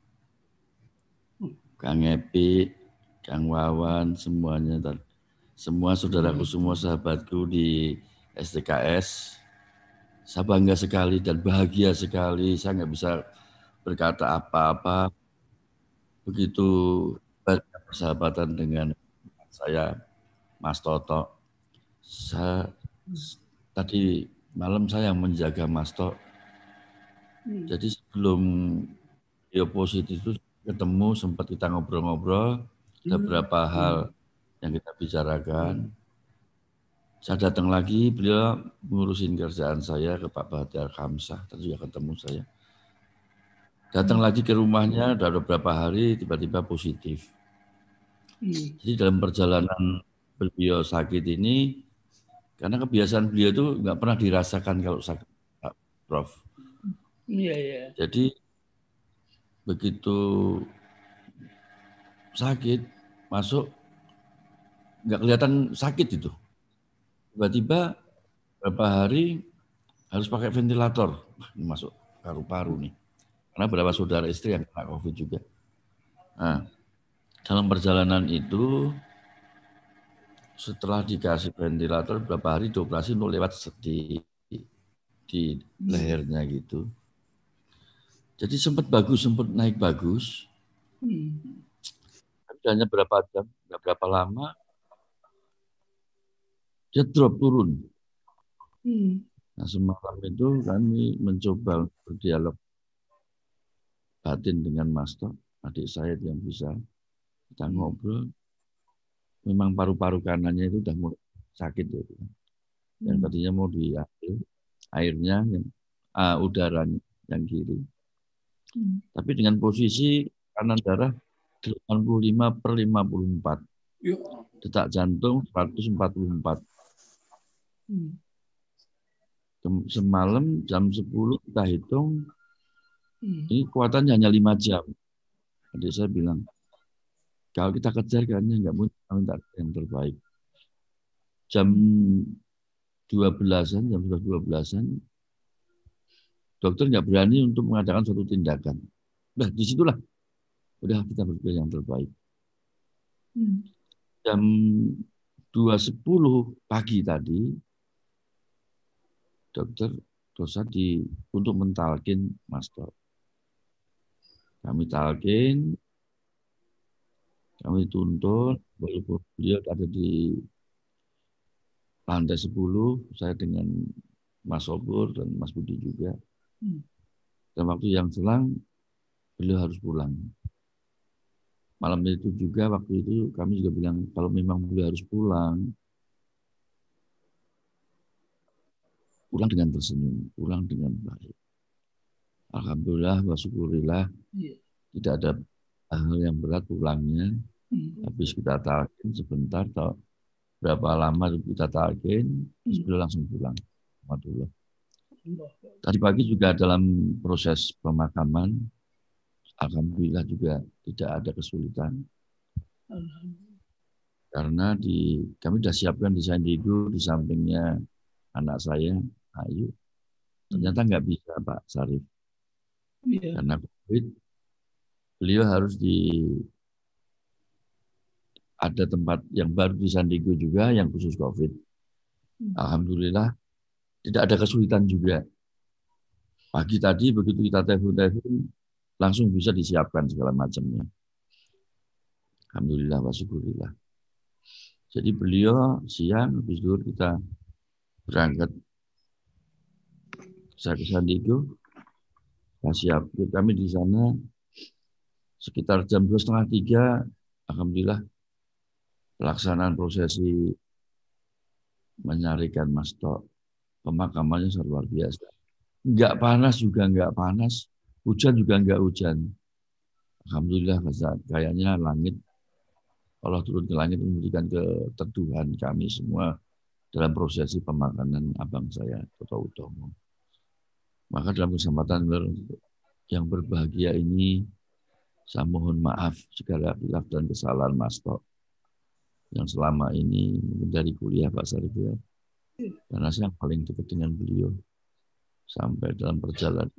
Kang Epi, Kang Wawan, semuanya, dan semua saudaraku, semua sahabatku di S D K S. Saya bangga sekali dan bahagia sekali. Saya nggak bisa berkata apa-apa. Begitu banyak persahabatan dengan saya, Mas Toto. Saya, tadi malam saya yang menjaga Mas Toto. Jadi sebelum dia positif itu ketemu, sempat kita ngobrol-ngobrol, ada beberapa hal yang kita bicarakan. Saya datang lagi, beliau ngurusin kerjaan saya ke Pak Bahtiar Khamsah, tadi juga ketemu saya. Datang lagi ke rumahnya, udah beberapa hari, tiba-tiba positif. Jadi dalam perjalanan beliau sakit ini, karena kebiasaan beliau itu nggak pernah dirasakan kalau sakit, Pak Prof. Iya, iya. Jadi begitu sakit, masuk, nggak kelihatan sakit itu. Tiba-tiba beberapa hari harus pakai ventilator, ini masuk paru-paru nih. Karena beberapa saudara istri yang kena COVID juga. Nah, dalam perjalanan itu, setelah dikasih ventilator, beberapa hari dioperasi untuk lewat di, di lehernya gitu. Jadi sempat bagus, sempat naik bagus. Hmm. Tapi hanya berapa jam, nggak berapa lama, dia drop turun. Hmm. Nah semalam itu kami mencoba berdialog batin dengan Mas Tok, adik saya yang bisa kita ngobrol. Memang paru-paru kanannya itu udah mulai sakit ya. Yang tadinya mau diambil airnya, yang uh, udaranya yang kiri. Hmm. Tapi dengan posisi kanan darah delapan puluh lima per lima puluh empat. Detak jantung seratus empat puluh empat. Hmm. Semalam jam sepuluh kita hitung, hmm. ini kekuatannya hanya lima jam. Adik saya bilang, kalau kita kejar kayaknya nggak mungkin minta yang terbaik. Jam dua belasan, jam sudah dua belasan, dokter nggak berani untuk mengadakan suatu tindakan. Udah disitulah, udah kita berpikir yang terbaik. Hmm. Jam dua sepuluh pagi tadi, dokter dosa di untuk mentalkin Mas Tok. Kami talkin, kami tuntun, walaupun beliau ada di lantai sepuluh, saya dengan Mas Obur dan Mas Budi juga. Hmm. Dan waktu yang selang, beliau harus pulang. Malam itu juga, waktu itu kami juga bilang, kalau memang beliau harus pulang, pulang dengan tersenyum, pulang dengan baik. Alhamdulillah, wa syukurillah, yeah. Tidak ada hal yang berat pulangnya. Hmm. Habis kita talkin sebentar, atau berapa lama kita talkin, hmm. beliau langsung pulang. Alhamdulillah. Tadi pagi juga dalam proses pemakaman, alhamdulillah juga tidak ada kesulitan. Karena di kami sudah siapkan di San Diego, di sampingnya anak saya, Ayu. Ternyata nggak bisa Pak Sarif. Yeah. Karena COVID, beliau harus di ada tempat yang baru di San Diego juga yang khusus COVID. Hmm. Alhamdulillah tidak ada kesulitan juga. Pagi tadi begitu kita telepon-telepon langsung bisa disiapkan segala macamnya. Alhamdulillah wa syukurillah. Jadi beliau siang habis zuhur kita berangkat saya ke San Diego. Nah, siap. Kami di sana sekitar jam dua setengah tiga, alhamdulillah pelaksanaan prosesi menyarikan Mas Tok. Pemakamannya luar biasa. Enggak panas juga enggak panas, hujan juga enggak hujan. Alhamdulillah kayaknya langit, Allah turun ke langit memberikan keteduhan kami semua dalam prosesi pemakaman abang saya, Toto Utomo. Maka dalam kesempatan yang berbahagia ini, saya mohon maaf segala khilaf dan kesalahan Mas Tok yang selama ini dari kuliah Pak Sarif ya. Karena saya paling dekat dengan beliau sampai dalam perjalanan.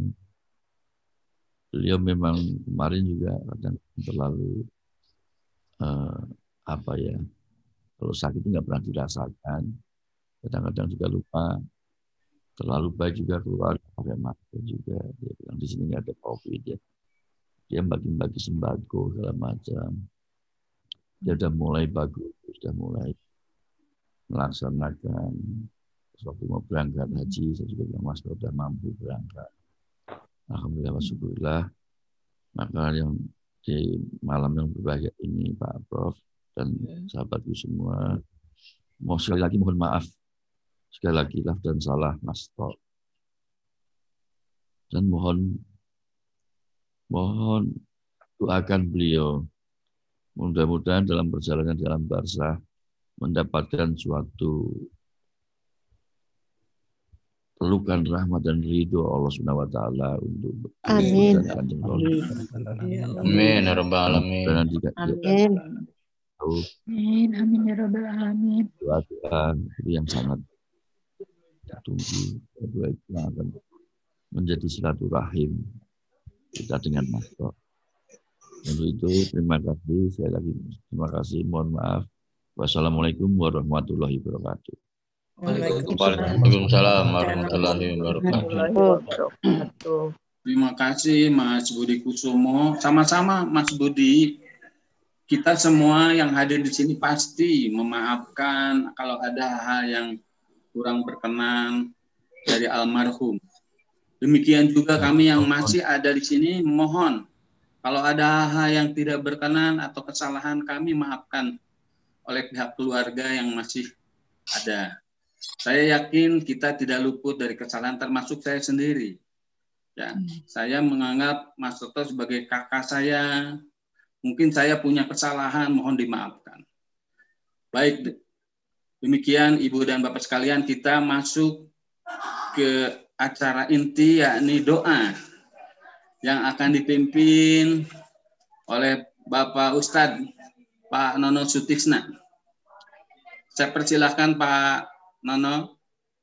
Beliau memang kemarin juga kadang terlalu uh, apa ya, kalau sakit itu nggak pernah dirasakan. Kadang-kadang juga lupa. Terlalu baik juga keluar pakai masker juga. Dia bilang di sini nggak ada COVID ya. Dia bagi-bagi sembako segala macam. Dia udah mulai bagus, sudah mulai melaksanakan. Waktu mau berangkat haji, saya juga bilang Mas sudah mampu berangkat. Alhamdulillah wa syukurillah. Maka yang di malam yang berbahagia ini Pak Prof dan sahabatku semua, mau sekali lagi mohon maaf. Sekali lagi lah dan salah Mas Tok. Dan mohon mohon doakan beliau. Mudah-mudahan dalam perjalanan dalam barzah mendapatkan suatu pelukan rahmat dan ridho Allah Subhanahu wa taala untuk amin. Amin ya rabbal alamin. Amin. Amin amin ya rabbal alamin. Doa yang sangat tunggu kedua itu akan menjadi silaturahim kita dengan Mas Tok. Untuk itu terima kasih sekali lagi, terima kasih, mohon maaf. Wassalamualaikum warahmatullahi wabarakatuh. Waalaikumsalam warahmatullahi wabarakatuh. Terima kasih Mas Budi Kusumo. Sama-sama Mas Budi. Kita semua yang hadir di sini pasti memaafkan kalau ada hal yang kurang berkenan dari almarhum. Demikian juga kami yang masih ada di sini mohon kalau ada hal yang tidak berkenan atau kesalahan kami maafkan oleh pihak keluarga yang masih ada. Saya yakin kita tidak luput dari kesalahan termasuk saya sendiri. Ya, saya menganggap Mas Toto sebagai kakak saya. Mungkin saya punya kesalahan, mohon dimaafkan. Baik, demikian Ibu dan Bapak sekalian, kita masuk ke acara inti yakni doa yang akan dipimpin oleh Bapak Ustadz Pak Nono Sutisna. Saya persilahkan Pak Nono.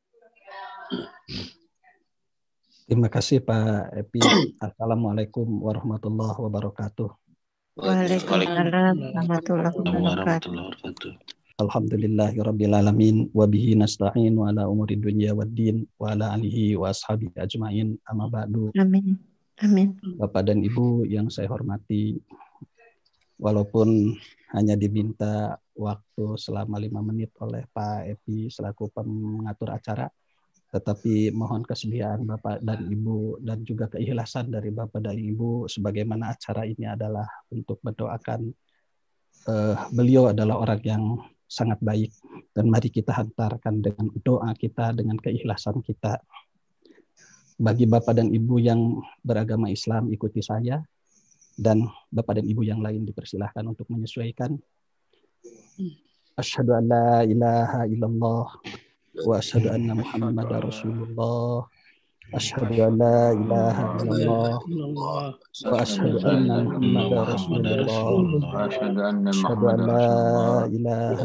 Terima kasih Pak Epi. Assalamualaikum warahmatullahi wabarakatuh. Waalaikumsalam warahmatullahi wabarakatuh. Alhamdulillahirabbil alamin wa bihi nasta'in wa ala umuri dunya waddin wa ala alihi wa ashabihi ajmain amma ba'du. Amin. Amin. Bapak dan Ibu yang saya hormati, walaupun hanya diminta waktu selama lima menit oleh Pak Epi selaku pengatur acara, tetapi mohon kesediaan Bapak dan Ibu dan juga keikhlasan dari Bapak dan Ibu sebagaimana acara ini adalah untuk mendoakan uh, beliau adalah orang yang sangat baik, dan mari kita hantarkan dengan doa kita, dengan keikhlasan kita. Bagi Bapak dan Ibu yang beragama Islam ikuti saya, dan Bapak dan Ibu yang lain dipersilahkan untuk menyesuaikan. Asyhadu an la ilaha illallah wa asyhadu anna Muhammadar Rasulullah. Asyhadu an la ilaha illallah wa asyhadu anna Muhammadar Rasulullah. Asyhadu an la ilaha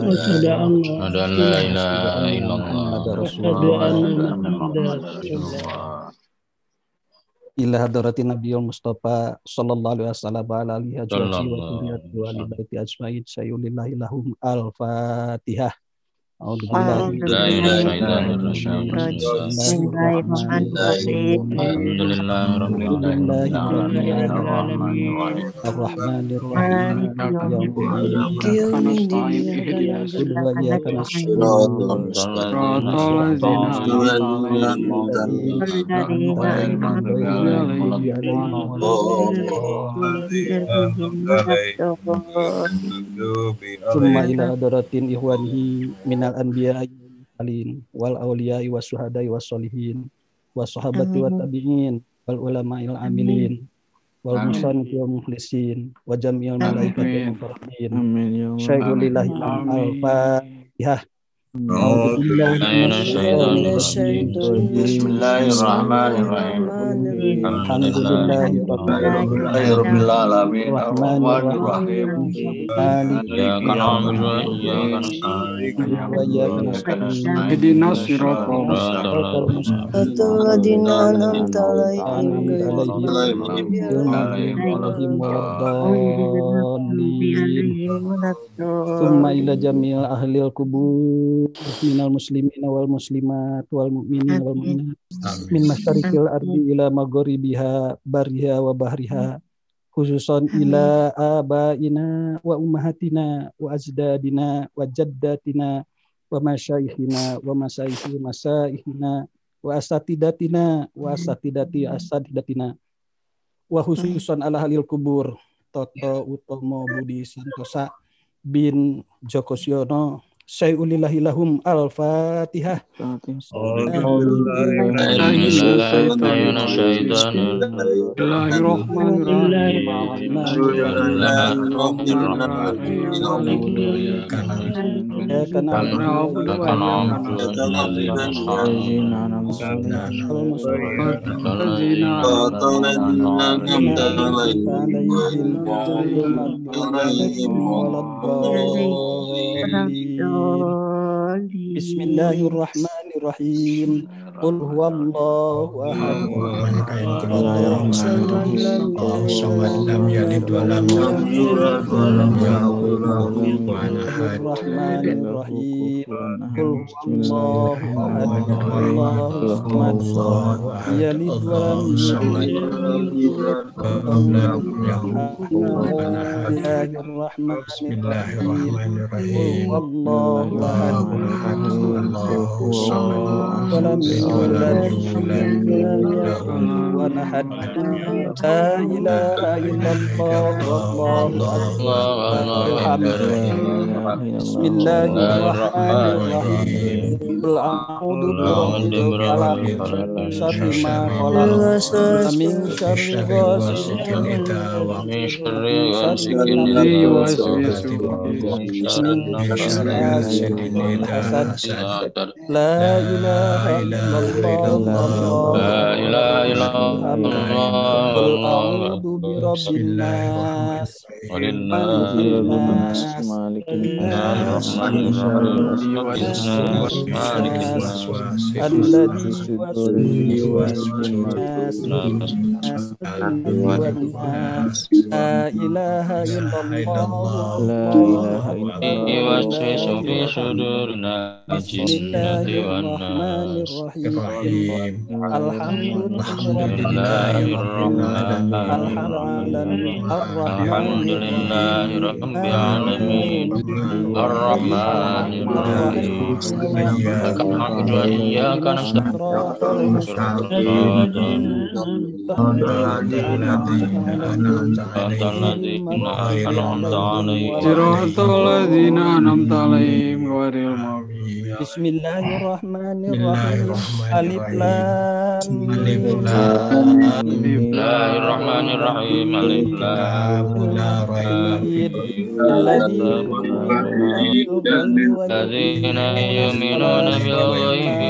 illallah wa asyhadu anna Muhammadar Rasulullah. Ila hadratin Nabiyul Mustafa sallallahu alaihi wasallam ala alihi wa sahbihi wa ali baiti ajmain sayyulillahi lahum al-Fatihah. Summa ila hadratin ihwanihi minal anbiya wal awliya was syuhada was solihin was sahabati wat tabi'in wal ulama il amilin wal musannif wal mukhlisin wa jami'il malaikati wal muqarrabin. Syai'ulillahi al-Fatihah. Bismillahirrahmanirrahim. Alhamdulillahirabbil alamin. Arrahmanirrahim. Iyyaka na'budu wa iyyaka nasta'in. Ihdinas siratal mustaqim. Shiratal an'amta 'alaihim waladdallin. Tsumma ila jami'il ahlil qubur minal muslimina wal muslimat wal mu'minina wal mu'minat min masyariqil ardi ila magharibiha bariha wa bahriha, khususan ila abaina wa ummahatina wa ajdadina wa jaddatina wa masyayikhina wa masayikhi masayikhina wa asatidatina wa asatidati asatidatina wa khususan ala halil kubur Toto Utomo Budi Santosa bin Joko Siono. Syai'ulillahi lahum al-Fatihah. Bismillahirrahmanirrahim. Qul huwallahu ahad. Bismillahirrahmanirrahim. Allahu samad lam yalid wa lam yulad wa lam yakul Bismillahirrahmanirrahim. Qul huwallahu ahad, Allahu samad, lam yalid wa lam yulad. Bismillahirrahmanirrahim. Qul huwallahu ahad, Allahu samad, lam yalid wa lam yulad. La ilaha illallah wallahu akbar. Bismillahirrahmanirrahim. Qul a'udzu birabbil falaq, syarri ma khalaq, min syarri ghasiqin idza waqab, min syarri ghasiqin idza waqab, min syarri hasidin idza hasad. La ilaha illallah, la ilaha illallah. Qul a'udzu birabbin nas, malikin nas, malikin nas, alladzi yuwaswisu la ilaha illallah, la ilaha illallah fi sudurina jinnati wan nas. Alhamdulillahi rabbil alamin, arrahmanir rahim, iyyaka na'budu wa iyyaka nasta'in, siratal ladzina an'amta 'alaihim ghairil maghdubi. Bismillahirrahmanirrahim. Alif lam mim. Bismillahirrahmanirrahim. Alif lam mim. Alladzina yu'minuna bil ghaibi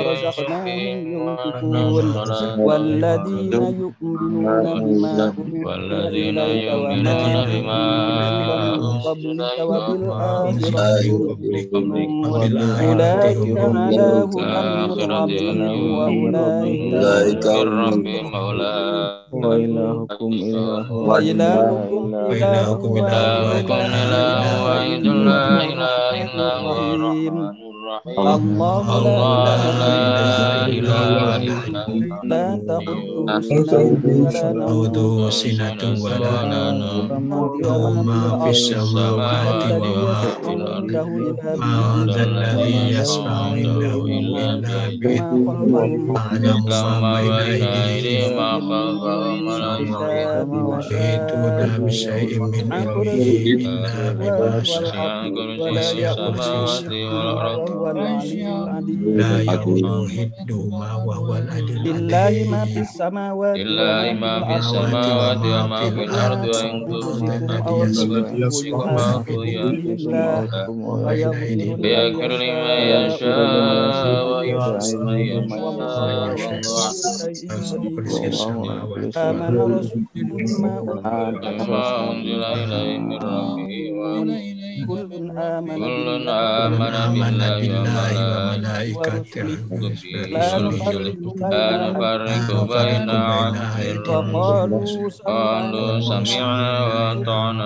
walladzina yu'minuna bima walladzina yu'minuna bima qablika wa bil akhirati ulaika ala hudan wa ulaika rabbim maula wa ilahukum ilahu wa ilahukum ilahukum ilahu wahidun la ilaha illa huwa Allah la ilaha illa la ta'khudhuhu sinatun wa la nawm ma fis samawati wa fil ardi ma dzalladzi yasma'u illa bi'idhnihi kama baina aydihim wa khalfahum wa la yuhituna bi syai'in min ilmihi illa bima syaa kursiyyuhu wal ardi la yuhidu ma huwal adil lillahi ma fis samawati lillahi ma fis samawati wa ma fil ardi wa in kuntum ma yaghfiru liman yasha wa yu'adhibu man yasha amana unzila ilayhi min rabbihi wa kullun amana billahi wa malaikatihi la nufarriqu baina ahadin qalu sami'na wa ata'na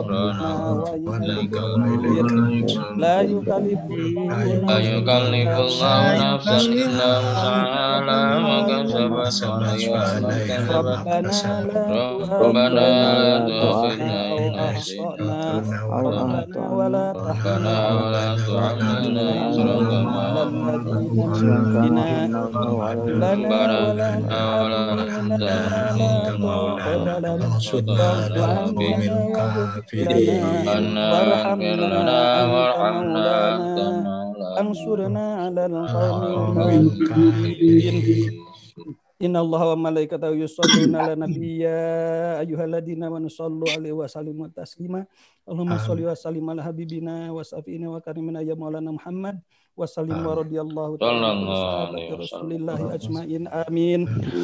ghufranaka la yukallifu Allahu nafsan illa wus'aha laha ma kasabat rabbana la tu'akhidhna in nasina wa la tu'akhidhna ansurna 'alal qawmil kafirin. Inna Allaha wa malaikatahu yusholluna 'alan nabiy ya ayyuhalladzina amanu shollu 'alaihi wa sallimu taslima. Allahumma sholli wa sallim ala habibina wa safina wa karimina ya maulana Muhammad wa sallim wa radhiyallahu ta'ala an sahabati Rasulillah ajmain. Amin.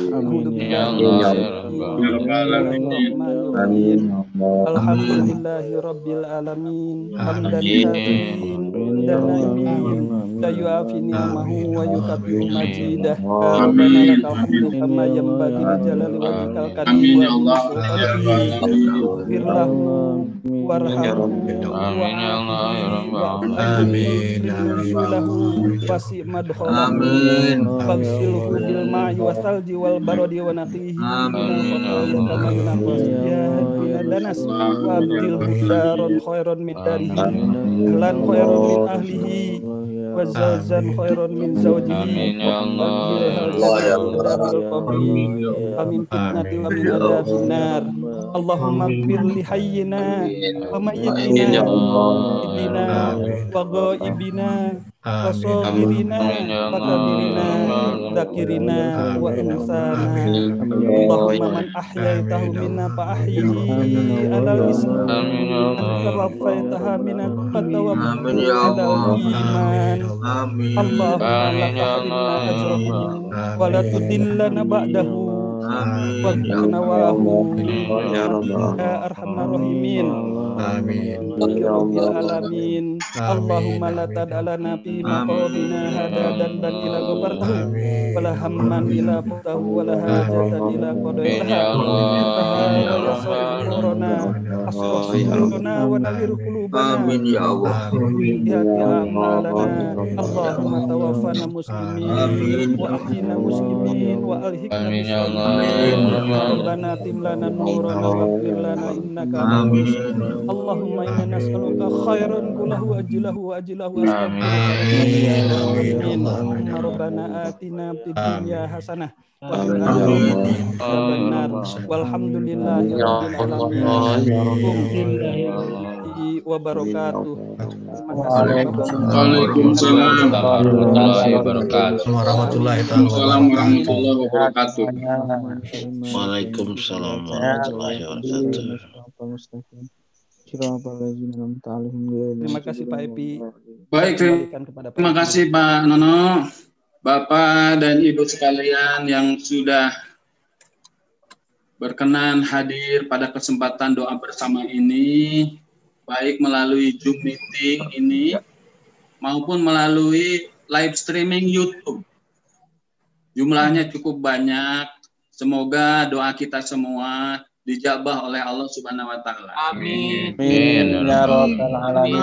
Alhamdulillahi rabbil alamin. Hamdan katsiran dan naimin. La yu'afi ni'amahu wa yukabiru majidah. Rabbana lakal hamdu kama yanbaghi li jalali wajhikal karim wa firlahu warhamhu amin wasi' madkhalahu amin bagsilhu bil ma'i wasalji wal baradi wa naqihi kama yunqas ya danas wa abdil daron khairon min darihi lan khairon min ahlihi wa zawjan khairon min zawjihi amin ya Allah ya amin fitnati wa min adabin nar Allahumma ighfir li hayyina wa mayyitina wa ghaibina wa sabirina wa kabirina dzakirina wa insana Allahumma man ahyaitahu minna fa ahyihi alal islam tawaffaytaha minna fa tawaffaytahu alal iman Allahumma la tahrimna ajrahu wa la tudillana ba'dahu wa nawahu ya arhamar rahimin amin ya rabbal alamin Allahumma la tad'alana fi maqamina hada dan ban ila ghafartahu wala hamman ila fatahu wala hajatan ila qadaitaha ya sayyidina asrafna wa nawwir qulubana amin ya Allah ya amalana Allahumma tawaffana muslimin wa ahyina muslimin wa alhiqna bis Rabbana timlana nurana waghfir lana innaka amin Allahumma inna nas'aluka khairan kullahu ajilahu wa ajilahu amin Rabbana atina fid dunya hasanah wa fil akhirati hasanah walhamdulillahi rabbil alamin wabarakatuh. Waalaikumsalam warahmatullahi wabarakatuh. Warahmatullahi wabarakatuh. Waalaikumsalam warahmatullahi wabarakatuh. Terima kasih Pak Epi. Baik, terima kasih Pak Nono, Bapak dan Ibu sekalian yang sudah berkenan hadir pada kesempatan doa bersama ini, baik melalui Zoom meeting ini maupun melalui live streaming YouTube. Jumlahnya cukup banyak. Semoga doa kita semua dijabah oleh Allah Subhanahu wa taala. Amin. Amin. Ya rabbal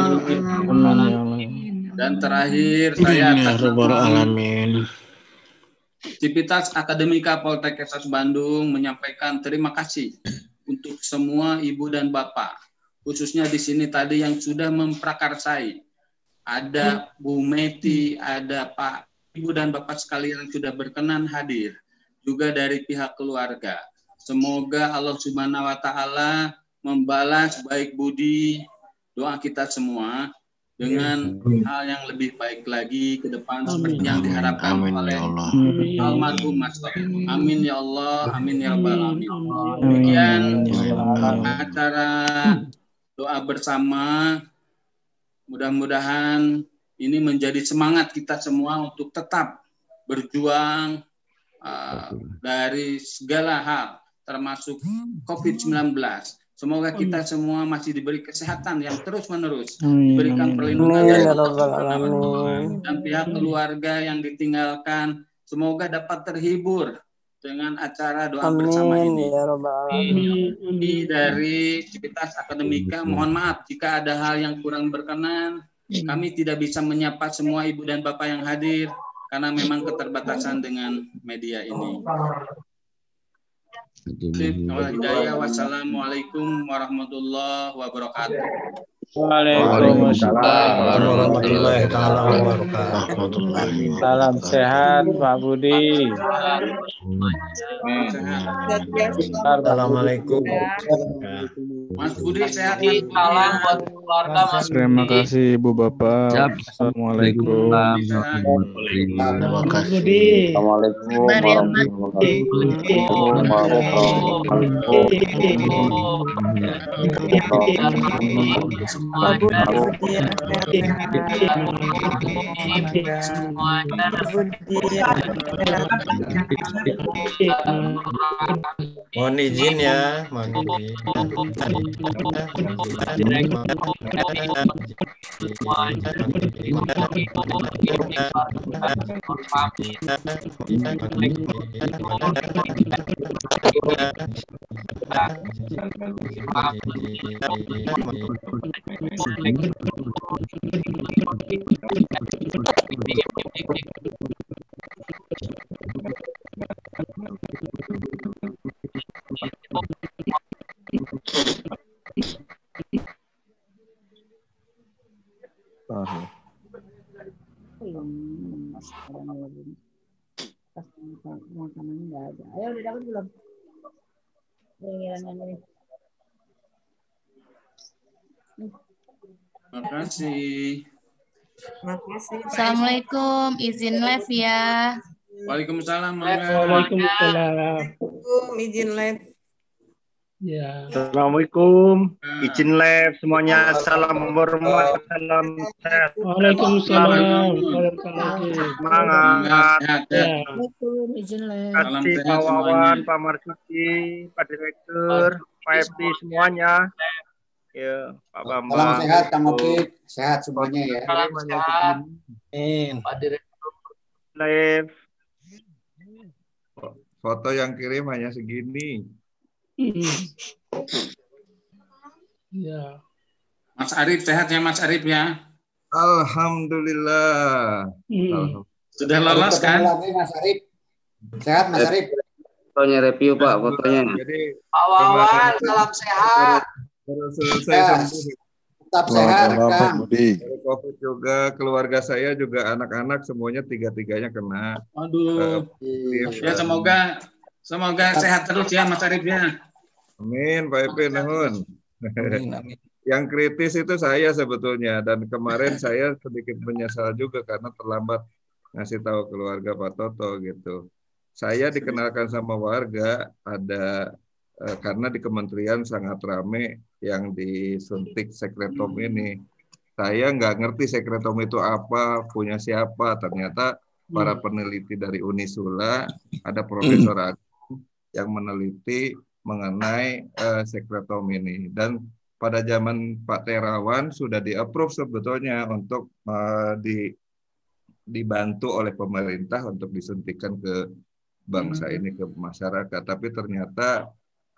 alamin. Dan terakhir saya akan Civitas Akademika Poltekkes Bandung menyampaikan terima kasih untuk semua ibu dan bapak, khususnya di sini tadi yang sudah memprakarsai. Ada Bu Meti, ada Pak Ibu dan Bapak sekalian yang sudah berkenan hadir, juga dari pihak keluarga. Semoga Allah Subhanahu wa taala membalas baik budi doa kita semua dengan hal yang lebih baik lagi ke depan seperti yang diharapkan amin, oleh ya almarhum Mas. Amin ya Allah, amin ya rabbal alamin. Demikian acara doa bersama. Mudah-mudahan ini menjadi semangat kita semua untuk tetap berjuang uh, dari segala hal termasuk covid sembilan belas. Semoga kita semua masih diberi kesehatan yang terus-menerus, diberikan perlindungan dari Allah dan pihak keluarga yang ditinggalkan. Semoga dapat terhibur dengan acara doa amin, bersama ini. Ya ini dari Civitas Akademika. Mohon maaf jika ada hal yang kurang berkenan. Kami tidak bisa menyapa semua ibu dan bapak yang hadir karena memang keterbatasan dengan media ini. Wassalamualaikum warahmatullahi wabarakatuh. Waalaikumsalam warahmatullahi wabarakatuh. Salam sehat Pak Budi. Assalamualaikum. Mas Budi sehat. Salam buat keluarga Mas. Terima kasih Ibu Bapak. Assalamualaikum. Terima kasih. Assalamualaikum warahmatullahi wabarakatuh. semuanya. Mohon izin ya, mohon izin. Ayo udah dapat belum? Makasih. Makasih. Assalamualaikum, izin live ya. Waalaikumsalam. Waalaikumsalam. Izin live. Ya. Assalamualaikum, izin live semuanya. Salam hormat, salam sehat. Waalaikumsalam. Semangat. Ya. Izin live. Terima kasih Pak Wawan, Pak Marsuki, Pak Direktur, Pak F D semuanya. Ya, Pak Bambang. Salam sehat, Kang Opik. Sehat semuanya ya. Salam sehat. Pak Direktur. Live. Foto yang kirim hanya segini. Ya. Mas Arif sehat ya Mas Arif ya. Alhamdulillah. Hmm. Sudah lolos kan? Mas Arif. Sehat Mas Arif. Fotonya review Pak, fotonya. Jadi Pak Wawan, salam sehat. baru selesai sembuh. Tetap sehat Kang. Dari COVID juga, keluarga saya juga anak-anak semuanya tiga-tiganya kena. Aduh. Uh, Ya semoga semoga sehat terus ya Mas Arif ya. Amin, Pak Epi, nuhun. Yang kritis itu saya sebetulnya, dan kemarin saya sedikit menyesal juga karena terlambat ngasih tahu keluarga Pak Toto gitu. Saya dikenalkan sama warga ada eh, karena di kementerian sangat rame yang disuntik sekretom ini. Saya nggak ngerti sekretom itu apa, punya siapa. Ternyata para peneliti dari Unisula, ada Profesor Agung yang meneliti mengenai uh, sekretom ini, dan pada zaman Pak Terawan sudah di-approve sebetulnya untuk uh, di, dibantu oleh pemerintah untuk disuntikan ke bangsa ini, ke masyarakat, tapi ternyata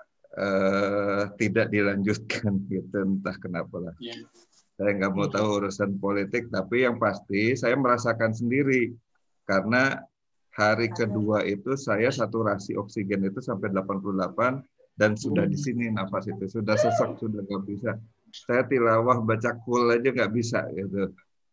uh, tidak dilanjutkan gitu, entah kenapa lah. Yeah. Saya nggak mau tahu urusan politik, tapi yang pasti saya merasakan sendiri karena hari kedua itu saya saturasi oksigen itu sampai delapan puluh delapan dan sudah di sini nafas itu sudah sesak, sudah nggak bisa. Saya tilawah baca kul aja nggak bisa gitu.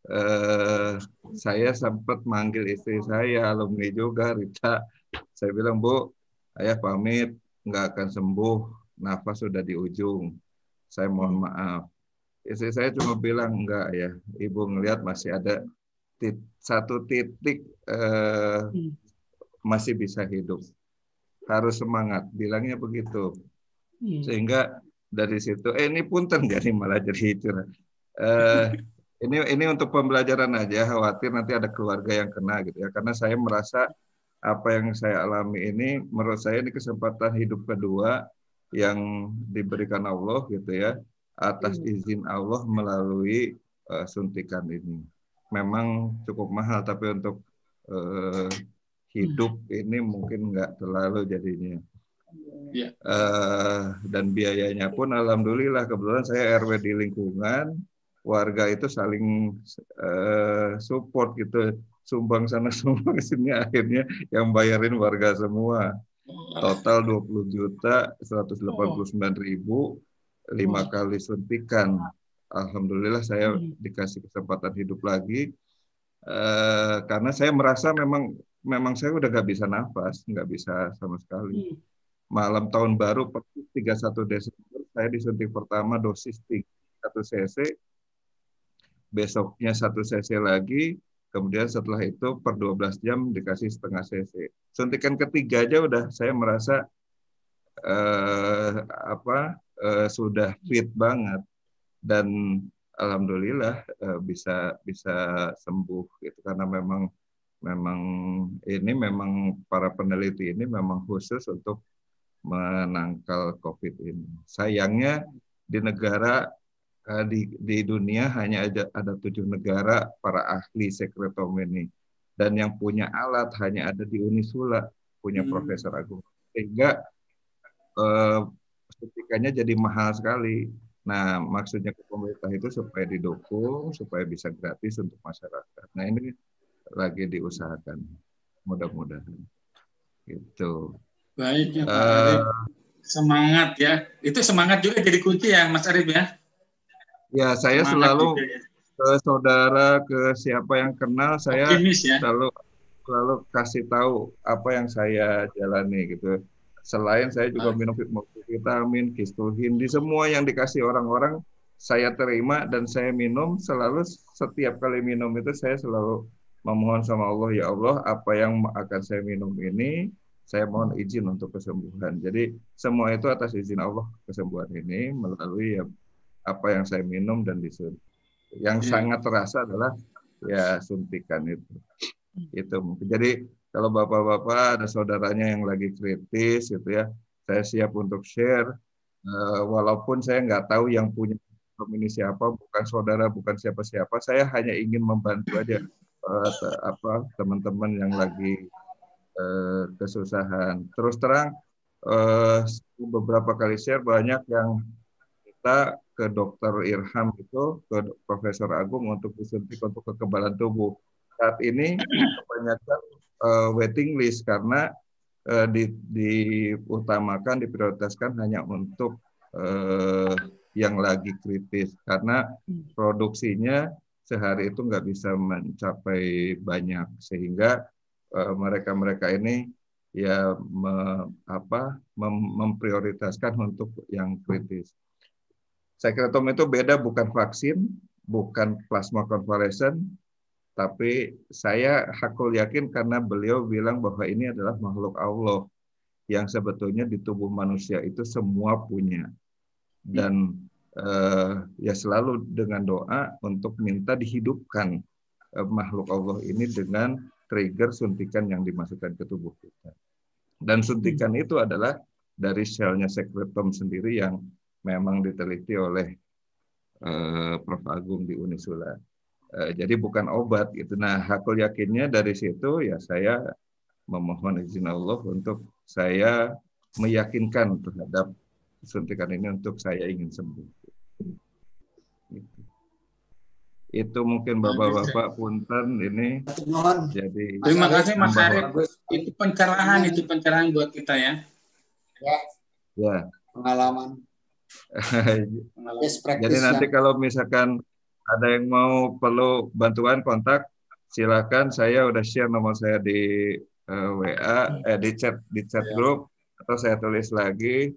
Eh, saya sempat manggil istri saya, alumni juga, Rita. Saya bilang, Bu, ayah pamit, nggak akan sembuh, nafas sudah di ujung. Saya mohon maaf. Istri saya cuma bilang, enggak ya, Ibu ngelihat masih ada tit satu titik eh, masih bisa hidup. Harus semangat, bilangnya begitu. Sehingga dari situ, eh ini punten gak nih malah jadi curhat. Eh, ini ini untuk pembelajaran aja, khawatir nanti ada keluarga yang kena gitu ya. Karena saya merasa apa yang saya alami ini, menurut saya ini kesempatan hidup kedua yang diberikan Allah gitu ya, atas izin Allah melalui uh, suntikan ini. Memang cukup mahal, tapi untuk uh, hidup ini mungkin nggak terlalu jadinya. Yeah. Uh, dan biayanya pun alhamdulillah kebetulan saya R W di lingkungan, warga itu saling uh, support gitu, sumbang sana sumbang sini, akhirnya yang bayarin warga semua. Total dua puluh juta seratus delapan puluh sembilan ribu lima kali suntikan. Alhamdulillah saya dikasih kesempatan hidup lagi uh, karena saya merasa memang memang saya udah gak bisa nafas, nggak bisa sama sekali. Hmm. Malam tahun baru tiga puluh satu Desember saya disuntik pertama dosis satu cc, besoknya satu cc lagi, kemudian setelah itu per dua belas jam dikasih setengah cc. Suntikan ketiga aja udah saya merasa uh, apa uh, sudah fit banget, dan alhamdulillah uh, bisa bisa sembuh gitu, karena memang memang ini memang para peneliti ini memang khusus untuk menangkal COVID ini. Sayangnya di negara uh, di di dunia hanya ada ada tujuh negara para ahli sekretom ini, dan yang punya alat hanya ada di Unisula, punya hmm. Profesor Agung, sehingga uh, suntikannya jadi mahal sekali. Nah, maksudnya ke pemerintah itu supaya didukung, supaya bisa gratis untuk masyarakat. Nah, ini lagi diusahakan, mudah-mudahan. Gitu. Baik ya Pak uh, Arif. Semangat ya. Itu semangat juga jadi kunci ya Mas Arif ya? Ya, saya semangat selalu ya. Ke saudara, ke siapa yang kenal, saya optimis, ya? selalu selalu kasih tahu apa yang saya jalani gitu. Selain saya juga minum vitamin, Kistulhin, di semua yang dikasih orang-orang saya terima dan saya minum. Selalu setiap kali minum itu saya selalu memohon sama Allah, ya Allah, apa yang akan saya minum ini saya mohon izin untuk kesembuhan. Jadi semua itu atas izin Allah, kesembuhan ini melalui ya, apa yang saya minum dan disuntik. Yang hmm. sangat terasa adalah ya suntikan itu. Itu mungkin. Jadi kalau bapak-bapak ada saudaranya yang lagi kritis gitu ya, saya siap untuk share. Uh, walaupun saya nggak tahu yang punya ini siapa, bukan saudara, bukan siapa-siapa. Saya hanya ingin membantu aja uh, te- apa teman-teman yang lagi uh, kesusahan. Terus terang, uh, beberapa kali share banyak yang kita ke dokter Irham itu, ke Profesor Agung untuk disuntik untuk kekebalan tubuh. Saat ini kebanyakan uh, waiting list karena uh, di, diutamakan, diprioritaskan hanya untuk uh, yang lagi kritis, karena produksinya sehari itu nggak bisa mencapai banyak, sehingga uh, mereka-mereka ini ya me, apa, mem, memprioritaskan untuk yang kritis. Sekretom itu beda, bukan vaksin, bukan plasma konvalesen, tapi saya hakul yakin karena beliau bilang bahwa ini adalah makhluk Allah yang sebetulnya di tubuh manusia itu semua punya. Dan eh, ya selalu dengan doa untuk minta dihidupkan eh, makhluk Allah ini dengan trigger suntikan yang dimasukkan ke tubuh kita. Dan suntikan itu adalah dari selnya sekretom sendiri yang memang diteliti oleh uh, Profesor Agung di Unisula. Uh, jadi bukan obat gitu. Nah, hakul yakinnya dari situ ya saya memohon izin Allah untuk saya meyakinkan terhadap suntikan ini untuk saya ingin sembuh. Gitu. Itu mungkin bapak-bapak punten ini. Jadi terima kasih Mas Arif. Itu pencerahan, itu pencerahan buat kita ya. Ya. Ya. Pengalaman. Jadi nanti kalau misalkan ada yang mau perlu bantuan kontak, silakan. Saya udah share nomor saya di uh, W A, eh, di chat di chat grup, atau saya tulis lagi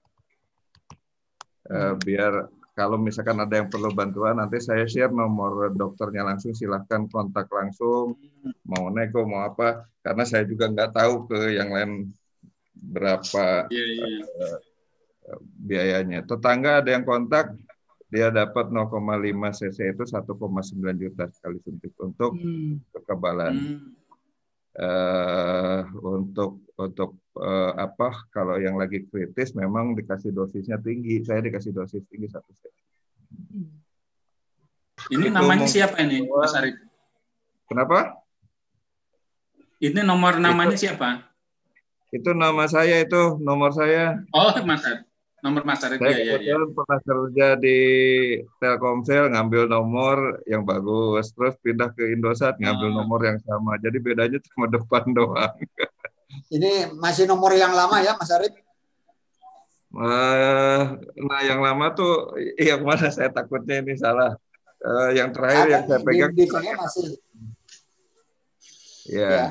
uh, biar kalau misalkan ada yang perlu bantuan, nanti saya share nomor dokternya langsung. Silakan kontak langsung, mau nego mau apa, karena saya juga nggak tahu ke yang lain berapa. Yeah, yeah. Uh, biayanya. Tetangga ada yang kontak, dia dapat nol koma lima cc itu satu koma sembilan juta sekali suntik untuk hmm. kekebalan. Hmm. Uh, untuk untuk uh, apa? Kalau yang lagi kritis memang dikasih dosisnya tinggi. Saya dikasih dosis tinggi satu cc. Ini itu namanya siapa ini, Mas Arif? Kenapa? Ini nomor namanya itu, siapa? Itu nama saya, itu nomor saya. Oh, Mas Arif. Nomor Mas Arif. Saya ya, ya, ya. pernah kerja di Telkomsel, ngambil nomor yang bagus, terus pindah ke Indosat, ngambil oh. nomor yang sama. Jadi bedanya cuma depan doang. Ini masih nomor yang lama ya, Mas Arif? Uh, nah, yang lama tuh, yang mana saya takutnya ini salah. Uh, yang terakhir Ada, yang saya pegang. Di, di masih. Ya. Ya,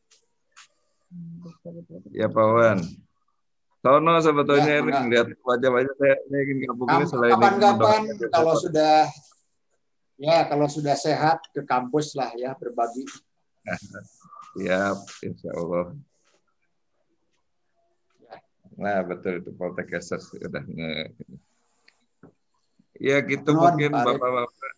ya Pak Wan. Tono sebetulnya ya, ini lihat wajah-wajah saya ini ingin kampung ini selain kapan-kapan kalau sudah ya kalau sudah sehat ke kampus lah ya berbagi. Siap, insya Allah. Nah betul itu Poltekkes sudah nge. Ya gitu Non, mungkin bapak-bapak.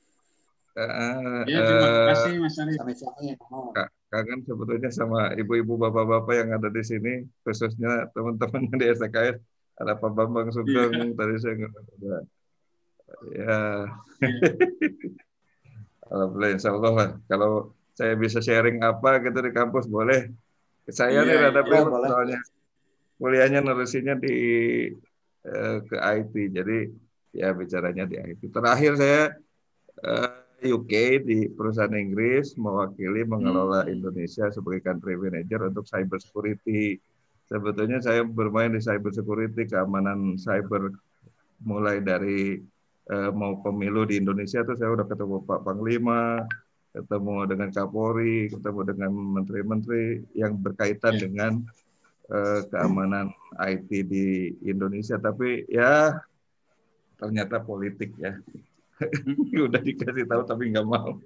Uh, Ya, terima kasih Mas Arif. Kak, kangen sebetulnya sama ibu-ibu bapak-bapak yang ada di sini, khususnya teman-teman di S T K S. Ada Pak Bambang Sugeng, yeah. Tadi saya nggak ada. Ya, alhamdulillah, insya Allah lah. Kalau saya bisa sharing apa gitu di kampus boleh. Saya yeah, nih rada yeah, bingung yeah, soalnya kuliahnya nerusinya di uh, ke I T, jadi ya bicaranya di I T. Terakhir saya uh, U K di perusahaan Inggris mewakili mengelola hmm. Indonesia sebagai country manager untuk cyber security. Sebetulnya saya bermain di cyber security, keamanan cyber mulai dari uh, mau pemilu di Indonesia tuh saya udah ketemu Pak Panglima, ketemu dengan Kapolri, ketemu dengan menteri-menteri yang berkaitan dengan uh, keamanan I T di Indonesia. Tapi ya ternyata politik ya. Udah dikasih tahu tapi nggak mau.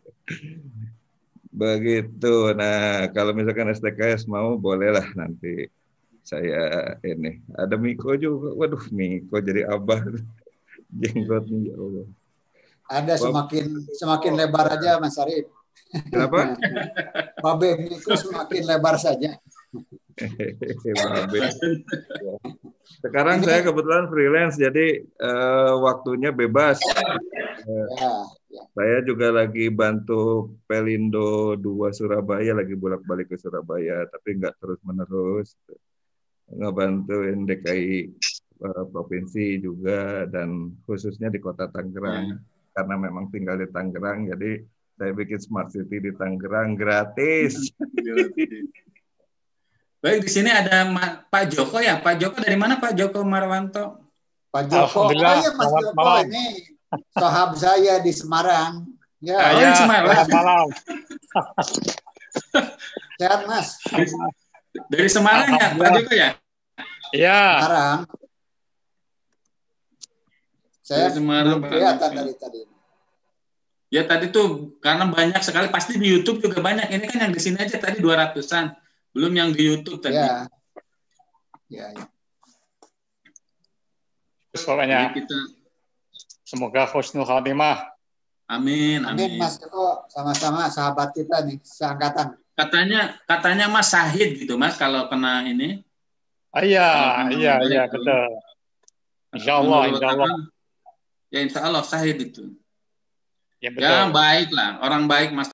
Begitu. Nah, kalau misalkan S T K S mau bolehlah nanti saya ini. Ada Miko juga. Waduh, Miko jadi abah. Jenggotnya ya Allah. Ada semakin semakin lebar aja Mas Arif. Kenapa? Babe Miko semakin lebar saja. Sekarang ini saya kebetulan freelance, jadi uh, waktunya bebas. Uh, ya, ya. Saya juga lagi bantu Pelindo dua Surabaya, lagi bolak-balik ke Surabaya, tapi nggak terus-menerus. Ngebantuin D K I uh, provinsi juga, dan khususnya di kota Tangerang. Hmm. Karena memang tinggal di Tangerang, jadi saya bikin smart city di Tangerang gratis. Baik, di sini ada Pak Joko ya. Pak Joko dari mana Pak Joko Marwanto? Pak Joko, oh ya Mas Joko malam. Ini sahab saya di Semarang. Ya, oh, di Semarang. Malam. Sehat Mas. Dari Semarang ya Pak Joko ya? Iya. Semarang. Saya dari Semarang, belum kelihatan dari tadi. Ya tadi tuh karena banyak sekali, pasti di YouTube juga banyak. Ini kan yang di sini aja tadi dua ratusan. Belum yang di YouTube tadi. Ya. Ya, ya. Pokoknya kita semoga husnul khatimah. Amin, Amin amin. Mas Joko, sama-sama sahabat kita nih, seangkatan. Katanya katanya Mas Syahid gitu Mas kalau kena ini. Ah, iya, iya, iya, betul. Insya Allah, insya Allah. Ya insya Allah Syahid itu. Ya, betul. Ya baik lah, orang baik Mas.